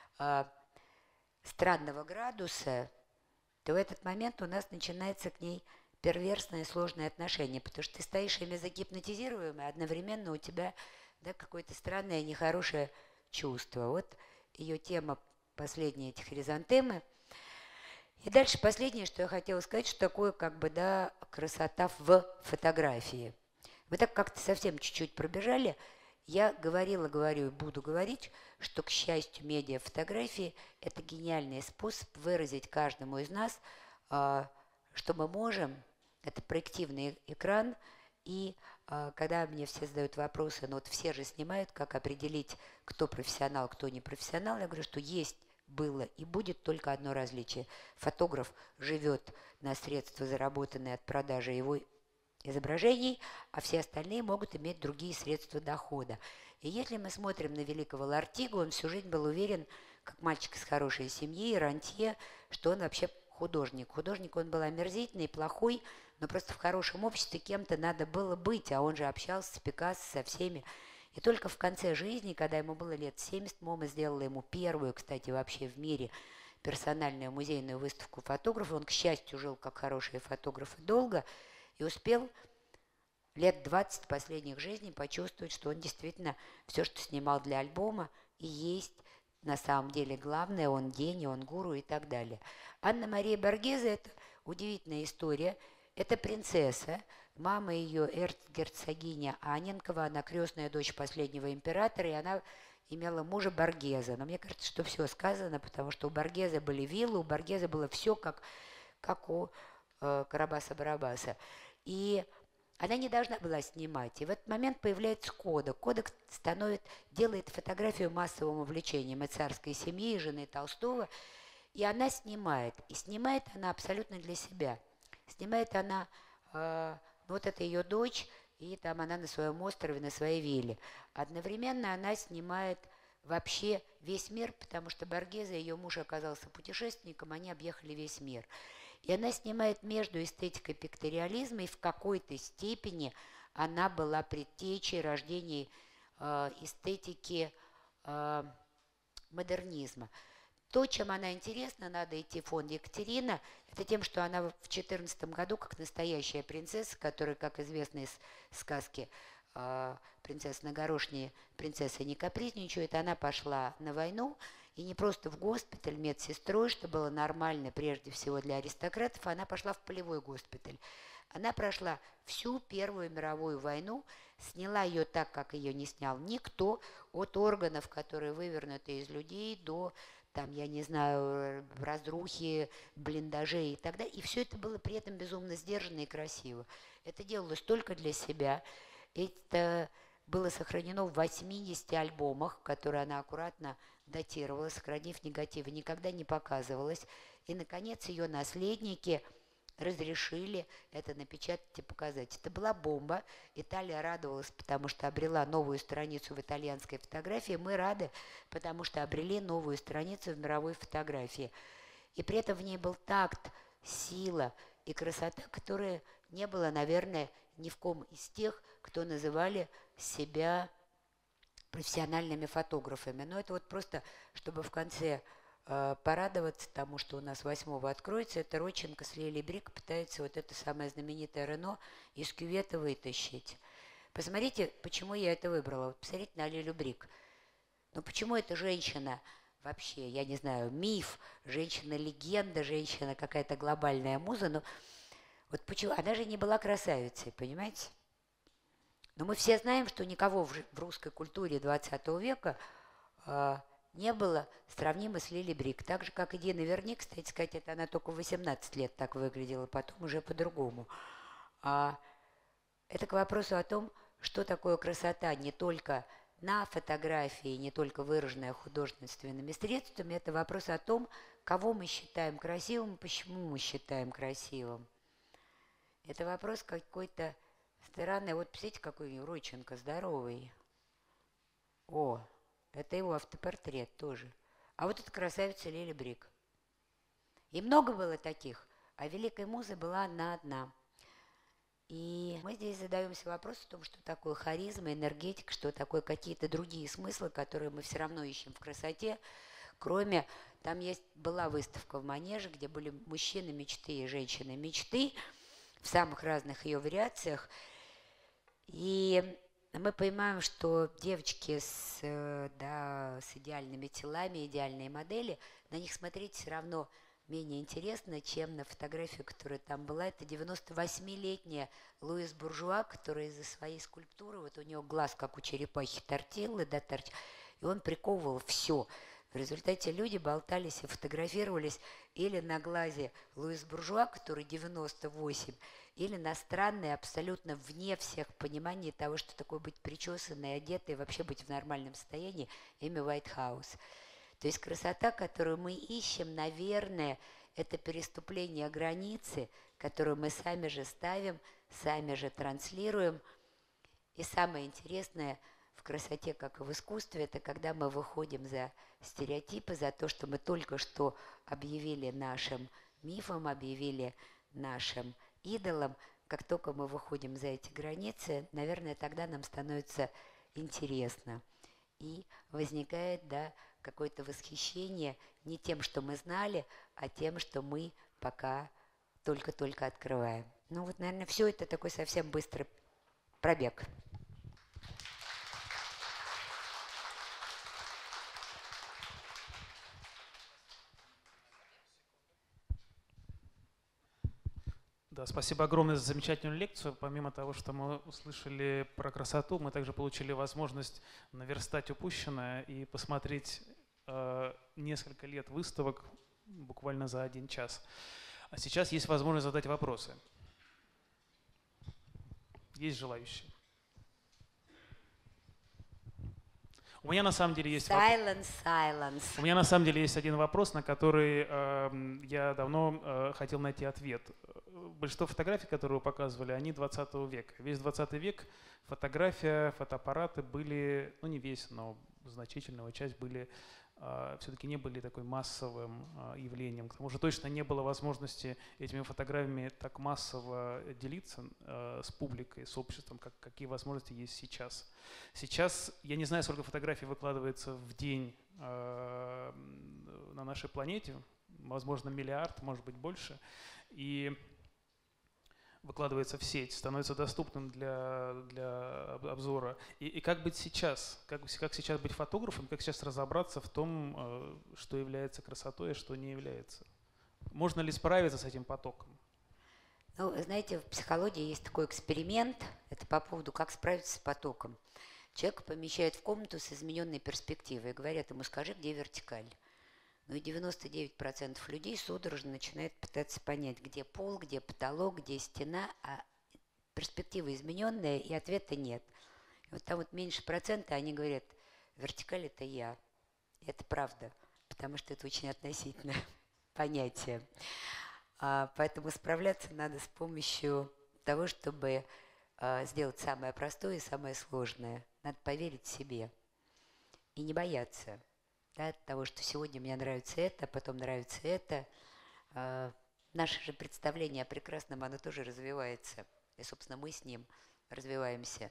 странного градуса, то в этот момент у нас начинается к ней перверсное сложное отношение, потому что ты стоишь ими загипнотизируемый, а одновременно у тебя, да, какое-то странное нехорошее чувство. Вот ее тема последняя, эти хризантемы. И дальше последнее, что я хотела сказать, что такое как бы, да, красота в фотографии. Вы так как-то совсем чуть-чуть пробежали. Я говорила, говорю и буду говорить, что, к счастью, медиафотографии – это гениальный способ выразить каждому из нас, что мы можем. Это проективный экран. И когда мне все задают вопросы, ну вот все же снимают, как определить, кто профессионал, кто не профессионал, я говорю, что есть, было и будет только одно различие. Фотограф живет на средства, заработанные от продажи его изображений, а все остальные могут иметь другие средства дохода. И если мы смотрим на великого Лартигу, он всю жизнь был уверен, как мальчик из хорошей семьи, рантье, что он вообще художник. Художник он был омерзительный, плохой, но просто в хорошем обществе кем-то надо было быть, а он же общался с Пикассо, со всеми. И только в конце жизни, когда ему было лет 70, мама сделала ему первую, кстати, вообще в мире персональную музейную выставку фотографов. Он, к счастью, жил как хорошие фотографы долго и успел лет 20 последних жизни почувствовать, что он действительно все, что снимал для альбома, и есть на самом деле главное, он гений, он гуру и так далее. Анна-Мария Боргезе – это удивительная история. Это принцесса, мама ее эрцгерцогиня Анненкова, она крестная дочь последнего императора, и она имела мужа Боргезе. Но мне кажется, что все сказано, потому что у Боргезе были виллы, у Боргезе было все как у Карабаса-Барабаса. И она не должна была снимать. И в этот момент появляется Кодак. Кодак делает фотографию массовым увлечением и царской семьи, и жены Толстого. И она снимает. И снимает она абсолютно для себя. Снимает она, вот это ее дочь, и там она на своем острове, на своей вилле. Одновременно она снимает вообще весь мир, потому что Боргезе, ее муж, оказался путешественником, они объехали весь мир. И она снимает между эстетикой пикториализма, и в какой-то степени она была предтечей рождения эстетики модернизма. То, чем она интересна, надо идти в фонд Екатерина, это тем, что она в 2014 году, как настоящая принцесса, которая, как известно из сказки «Принцесса на горошине», принцесса не капризничает, она пошла на войну, и не просто в госпиталь медсестрой, что было нормально прежде всего для аристократов, она пошла в полевой госпиталь. Она прошла всю Первую мировую войну, сняла ее так, как ее не снял никто, от органов, которые вывернуты из людей, до, там, я не знаю, разрухи, блиндажей и так далее. И все это было при этом безумно сдержанно и красиво. Это делалось только для себя. Это было сохранено в 80 альбомах, которые она аккуратно датировала, сохранив негативы, никогда не показывалась. И, наконец, ее наследники разрешили это напечатать и показать. Это была бомба. Италия радовалась, потому что обрела новую страницу в итальянской фотографии. Мы рады, потому что обрели новую страницу в мировой фотографии. И при этом в ней был такт, сила и красота, которая не было, наверное, ни в ком из тех, кто называли себя профессиональными фотографами. Но это вот просто, чтобы в конце порадоваться тому, что у нас 8-го откроется, это Родченко с Лилией Брик пытается вот это самое знаменитое Рено из кювета вытащить. Посмотрите, почему я это выбрала. Вот посмотрите на Лилию Брик. Ну почему эта женщина вообще, я не знаю, миф, женщина-легенда, женщина какая-то глобальная муза, но вот почему? Она же не была красавицей, понимаете? Но мы все знаем, что никого в русской культуре 20 века не было сравнимо с Лили Брик. Так же, как и Дина Верни, кстати сказать, это она только в 18 лет так выглядела, потом уже по-другому. Это к вопросу о том, что такое красота не только на фотографии, не только выраженная художественными средствами. Это вопрос о том, кого мы считаем красивым, почему мы считаем красивым. Это вопрос какой-то странный. Вот посмотрите, какой Родченко здоровый. О, это его автопортрет тоже. А вот эта красавица Лили Брик. И много было таких, а великой музы была одна. И мы здесь задаемся вопросом о том, что такое харизма, энергетика, что такое какие-то другие смыслы, которые мы все равно ищем в красоте, кроме... Там была выставка в Манеже, где были мужчины мечты и женщины мечты в самых разных ее вариациях. И мы понимаем, что девочки с идеальными телами, идеальные модели, на них смотреть все равно менее интересно, чем на фотографию, которая там была. Это 98-летняя Луиз Буржуа, которая из-за своей скульптуры, вот у нее глаз, как у черепахи, тортиллы, и он приковывал все. В результате люди болтались и фотографировались или на глазе Луиз Буржуа, который 98, или на странной, абсолютно вне всех пониманий того, что такое быть причесанной, одетой, вообще быть в нормальном состоянии, Эми Уайтхаус. То есть красота, которую мы ищем, наверное, это переступление границы, которую мы сами же ставим, сами же транслируем. И самое интересное в красоте, как и в искусстве, это когда мы выходим за стереотипы, за то, что мы только что объявили нашим мифом, объявили нашим идолом. Как только мы выходим за эти границы, наверное, тогда нам становится интересно. И возникает, да, какое-то восхищение не тем, что мы знали, а тем, что мы пока только-только открываем. Ну вот, наверное, все это такой совсем быстрый пробег. Да, спасибо огромное за замечательную лекцию. Помимо того, что мы услышали про красоту, мы также получили возможность наверстать упущенное и посмотреть несколько лет выставок буквально за 1 час. А сейчас есть возможность задать вопросы. Есть желающие? У меня на самом деле есть Silence. У меня на самом деле есть один вопрос, на который я давно хотел найти ответ. Большинство фотографий, которые вы показывали, они 20 века. Весь 20 век фотография, фотоаппараты были, ну не весь, но значительная часть были, все-таки не были такой массовым явлением. К тому же точно не было возможности этими фотографиями так массово делиться с публикой, с обществом, какие возможности есть сейчас. Сейчас я не знаю, сколько фотографий выкладывается в день на нашей планете, возможно, миллиард, может быть, больше. И выкладывается в сеть, становится доступным для обзора. И как быть сейчас? Как сейчас быть фотографом? Как сейчас разобраться в том, что является красотой, а что не является? Можно ли справиться с этим потоком? Ну, знаете, в психологии есть такой эксперимент, это по поводу, как справиться с потоком. Человека помещают в комнату с измененной перспективой и говорят ему: скажи, где вертикаль. Ну и 99% людей судорожно начинают пытаться понять, где пол, где потолок, где стена, а перспектива измененная, и ответа нет. И вот там вот меньше процента, они говорят: вертикаль – это я. И это правда, потому что это очень относительное понятие. Поэтому справляться надо с помощью того, чтобы сделать самое простое и самое сложное. Надо поверить себе и не бояться. Да, от того, что сегодня мне нравится это, а потом нравится это. Наше же представление о прекрасном, оно тоже развивается. И, собственно, мы с ним развиваемся.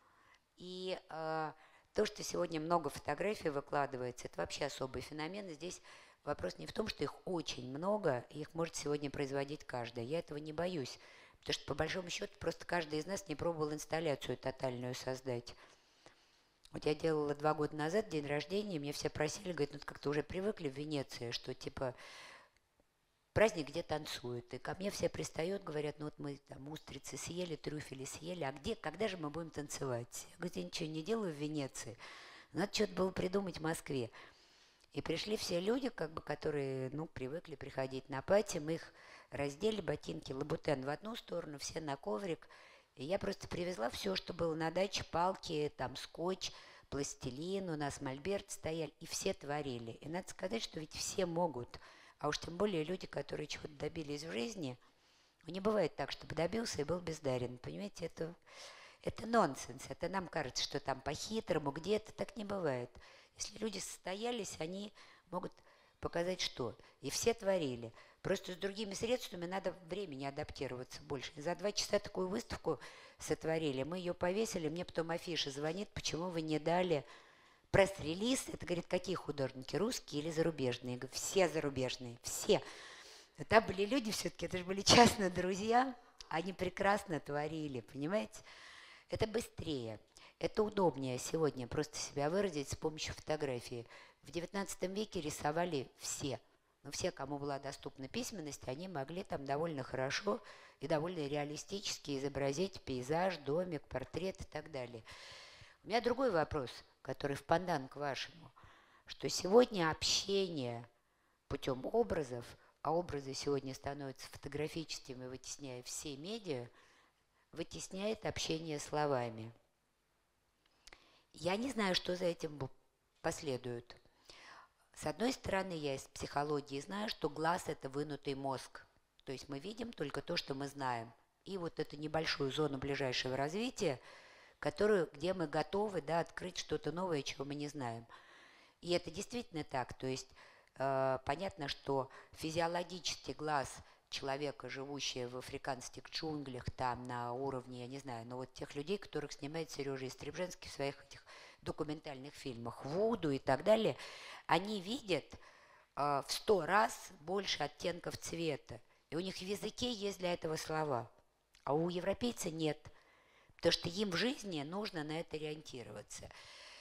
И то, что сегодня много фотографий выкладывается, это вообще особый феномен. И здесь вопрос не в том, что их очень много, и их может сегодня производить каждый. Я этого не боюсь. Потому что, по большому счету, просто каждый из нас не пробовал инсталляцию тотальную создать. Вот я делала 2 года назад день рождения, и мне все просили, говорят, ну как-то уже привыкли в Венеции, что типа праздник, где танцуют. И ко мне все пристают, говорят, ну вот мы там устрицы съели, трюфели съели, а где, когда же мы будем танцевать? Я говорю, я ничего не делаю в Венеции. Надо что-то было придумать в Москве. И пришли все люди, как бы, которые, ну, привыкли приходить на пати, мы их раздели, ботинки, лабутен в одну сторону, все на коврик. И я просто привезла все, что было на даче, палки, там скотч, пластилин, у нас мольберт стояли, и все творили. И надо сказать, что ведь все могут, а уж тем более люди, которые чего-то добились в жизни, не бывает так, чтобы добился и был бездарен. Понимаете, это нонсенс. Это нам кажется, что там по-хитрому где-то, так не бывает. Если люди состоялись, они могут показать что. И все творили. Просто с другими средствами надо времени адаптироваться больше. И за 2 часа такую выставку сотворили. Мы ее повесили, мне потом афиша звонит, почему вы не дали пресс-релиз. Это, говорит, какие художники, русские или зарубежные? Я говорю, все зарубежные, все. Но там были люди все-таки, это же были частные друзья, они прекрасно творили, понимаете? Это быстрее, это удобнее сегодня просто себя выразить с помощью фотографии. В XIX веке рисовали все. Но все, кому была доступна письменность, они могли там довольно хорошо и довольно реалистически изобразить пейзаж, домик, портрет и так далее. У меня другой вопрос, который в пандан к вашему, что сегодня общение путем образов, а образы сегодня становятся фотографическими, вытесняя все медиа, вытесняет общение словами. Я не знаю, что за этим последует. С одной стороны, я из психологии знаю, что глаз – это вынутый мозг. То есть мы видим только то, что мы знаем. И вот эту небольшую зону ближайшего развития, где мы готовы, да, открыть что-то новое, чего мы не знаем. И это действительно так. То есть понятно, что физиологически глаз человека, живущего в африканских джунглях, там на уровне, я не знаю, но вот тех людей, которых снимает Сережа Истребженский в своих этих документальных фильмах, Вуду и так далее, они видят в 100 раз больше оттенков цвета. И у них в языке есть для этого слова. А у европейца нет. Потому что им в жизни нужно на это ориентироваться.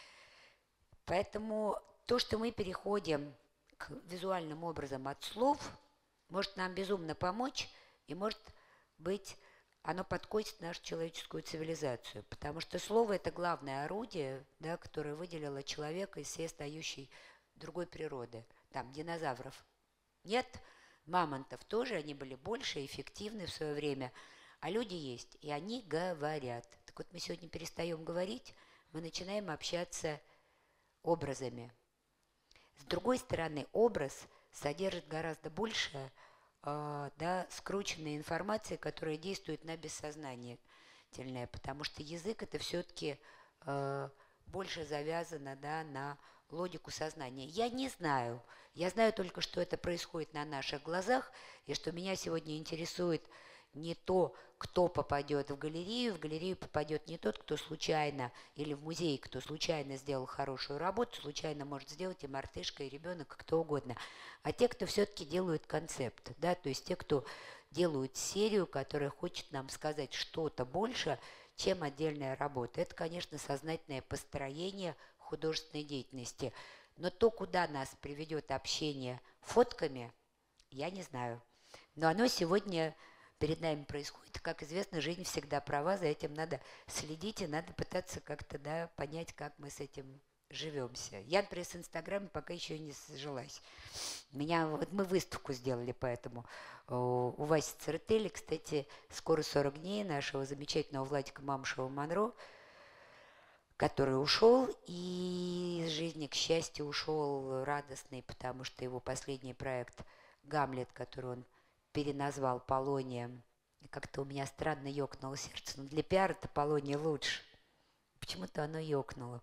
Поэтому то, что мы переходим к визуальным образом от слов, может нам безумно помочь, и может быть, оно подкосит нашу человеческую цивилизацию. Потому что слово – это главное орудие, да, которое выделило человека из всей остающей другой природы. Там динозавров нет, мамонтов тоже, они были больше, эффективны в свое время, а люди есть, и они говорят. Так вот, мы сегодня перестаем говорить, мы начинаем общаться образами. С другой стороны, образ содержит гораздо больше скрученной информации, которая действует на бессознательное, потому что язык это все-таки больше завязано на логику сознания. Я не знаю, я знаю только, что это происходит на наших глазах, и что меня сегодня интересует не то, кто попадет в галерею попадет не тот, кто случайно, или в музей, кто случайно сделал хорошую работу, случайно может сделать и мартышка, и ребенок, кто угодно, а те, кто все-таки делают концепт, да, то есть те, кто делают серию, которая хочет нам сказать что-то больше, чем отдельная работа. Это, конечно, сознательное построение художественной деятельности. Но то, куда нас приведет общение фотками, я не знаю. Но оно сегодня перед нами происходит. Как известно, жизнь всегда права, за этим надо следить, и надо пытаться как-то понять, как мы с этим живемся. Я, например, с Инстаграмом пока еще не сжилась. Мы выставку сделали, поэтому у Васи Церетели, кстати, скоро 40 дней нашего замечательного Владика Мамышева-Монро, который ушел, и из жизни, к счастью, ушел радостный, потому что его последний проект «Гамлет», который он переназвал Полонием, как-то у меня странно ёкнуло сердце, но для пиара-то Полония лучше. Почему-то оно ёкнуло.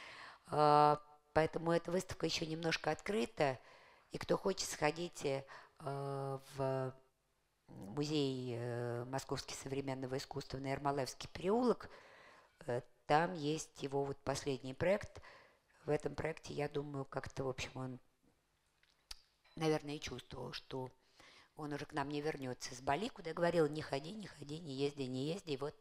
Поэтому эта выставка еще немножко открыта, и кто хочет, сходите в музей Московский современного искусства на Ермолаевский переулок. Там есть его вот последний проект. В этом проекте, я думаю, как-то, в общем, он, наверное, и чувствовал, что он уже к нам не вернется с Бали, куда говорил, не ходи, не езди, не езди. Вот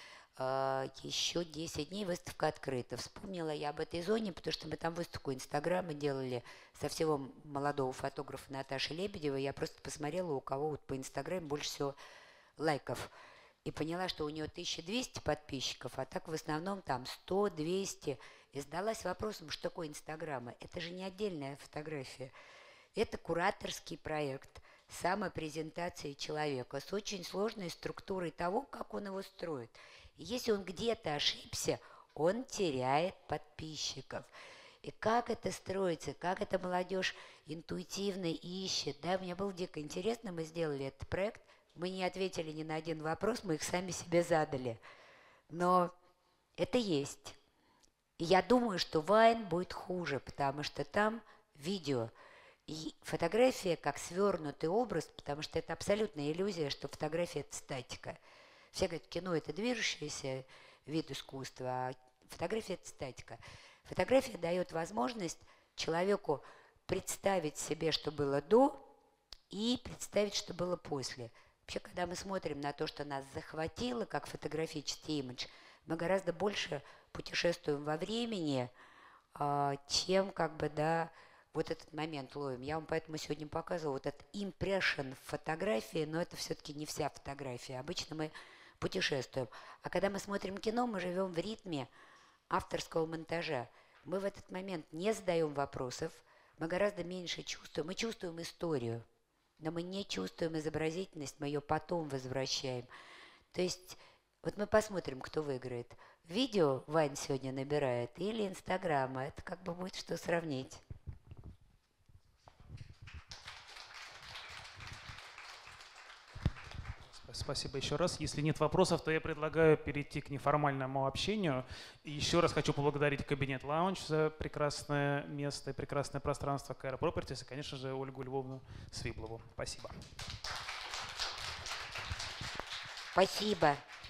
еще 10 дней выставка открыта. Вспомнила я об этой зоне, потому что мы там выставку Инстаграма делали со всего молодого фотографа Наташи Лебедевой. Я просто посмотрела, у кого вот по Инстаграму больше всего лайков. И поняла, что у нее 1200 подписчиков, а так в основном там 100, 200. И задалась вопросом, что такое Инстаграма. Это же не отдельная фотография. Это кураторский проект самопрезентации человека с очень сложной структурой того, как он его строит. И если он где-то ошибся, он теряет подписчиков. И как это строится, как эта молодежь интуитивно ищет. Да, мне было дико интересно, мы сделали этот проект. Мы не ответили ни на один вопрос, мы их сами себе задали. Но это есть. И я думаю, что Вайн будет хуже, потому что там видео. И фотография как свернутый образ, потому что это абсолютная иллюзия, что фотография – это статика. Все говорят, кино – это движущийся вид искусства, а фотография – это статика. Фотография дает возможность человеку представить себе, что было до, и представить, что было после. Вообще, когда мы смотрим на то, что нас захватило, как фотографический имидж, мы гораздо больше путешествуем во времени, чем вот этот момент ловим. Я вам поэтому сегодня показывала вот этот импрессион фотографии, но это все-таки не вся фотография. Обычно мы путешествуем. А когда мы смотрим кино, мы живем в ритме авторского монтажа. Мы в этот момент не задаем вопросов, мы гораздо меньше чувствуем. Мы чувствуем историю, но мы не чувствуем изобразительность, мы ее потом возвращаем. То есть вот мы посмотрим, кто выиграет. Видео Вань сегодня набирает или Инстаграма. Это как бы будет что сравнить. Спасибо еще раз. Если нет вопросов, то я предлагаю перейти к неформальному общению. И еще раз хочу поблагодарить Кабинет Лаунж за прекрасное место и прекрасное пространство, Кайра Пропертис и, конечно же, Ольгу Львовну Свиблову. Спасибо. Спасибо.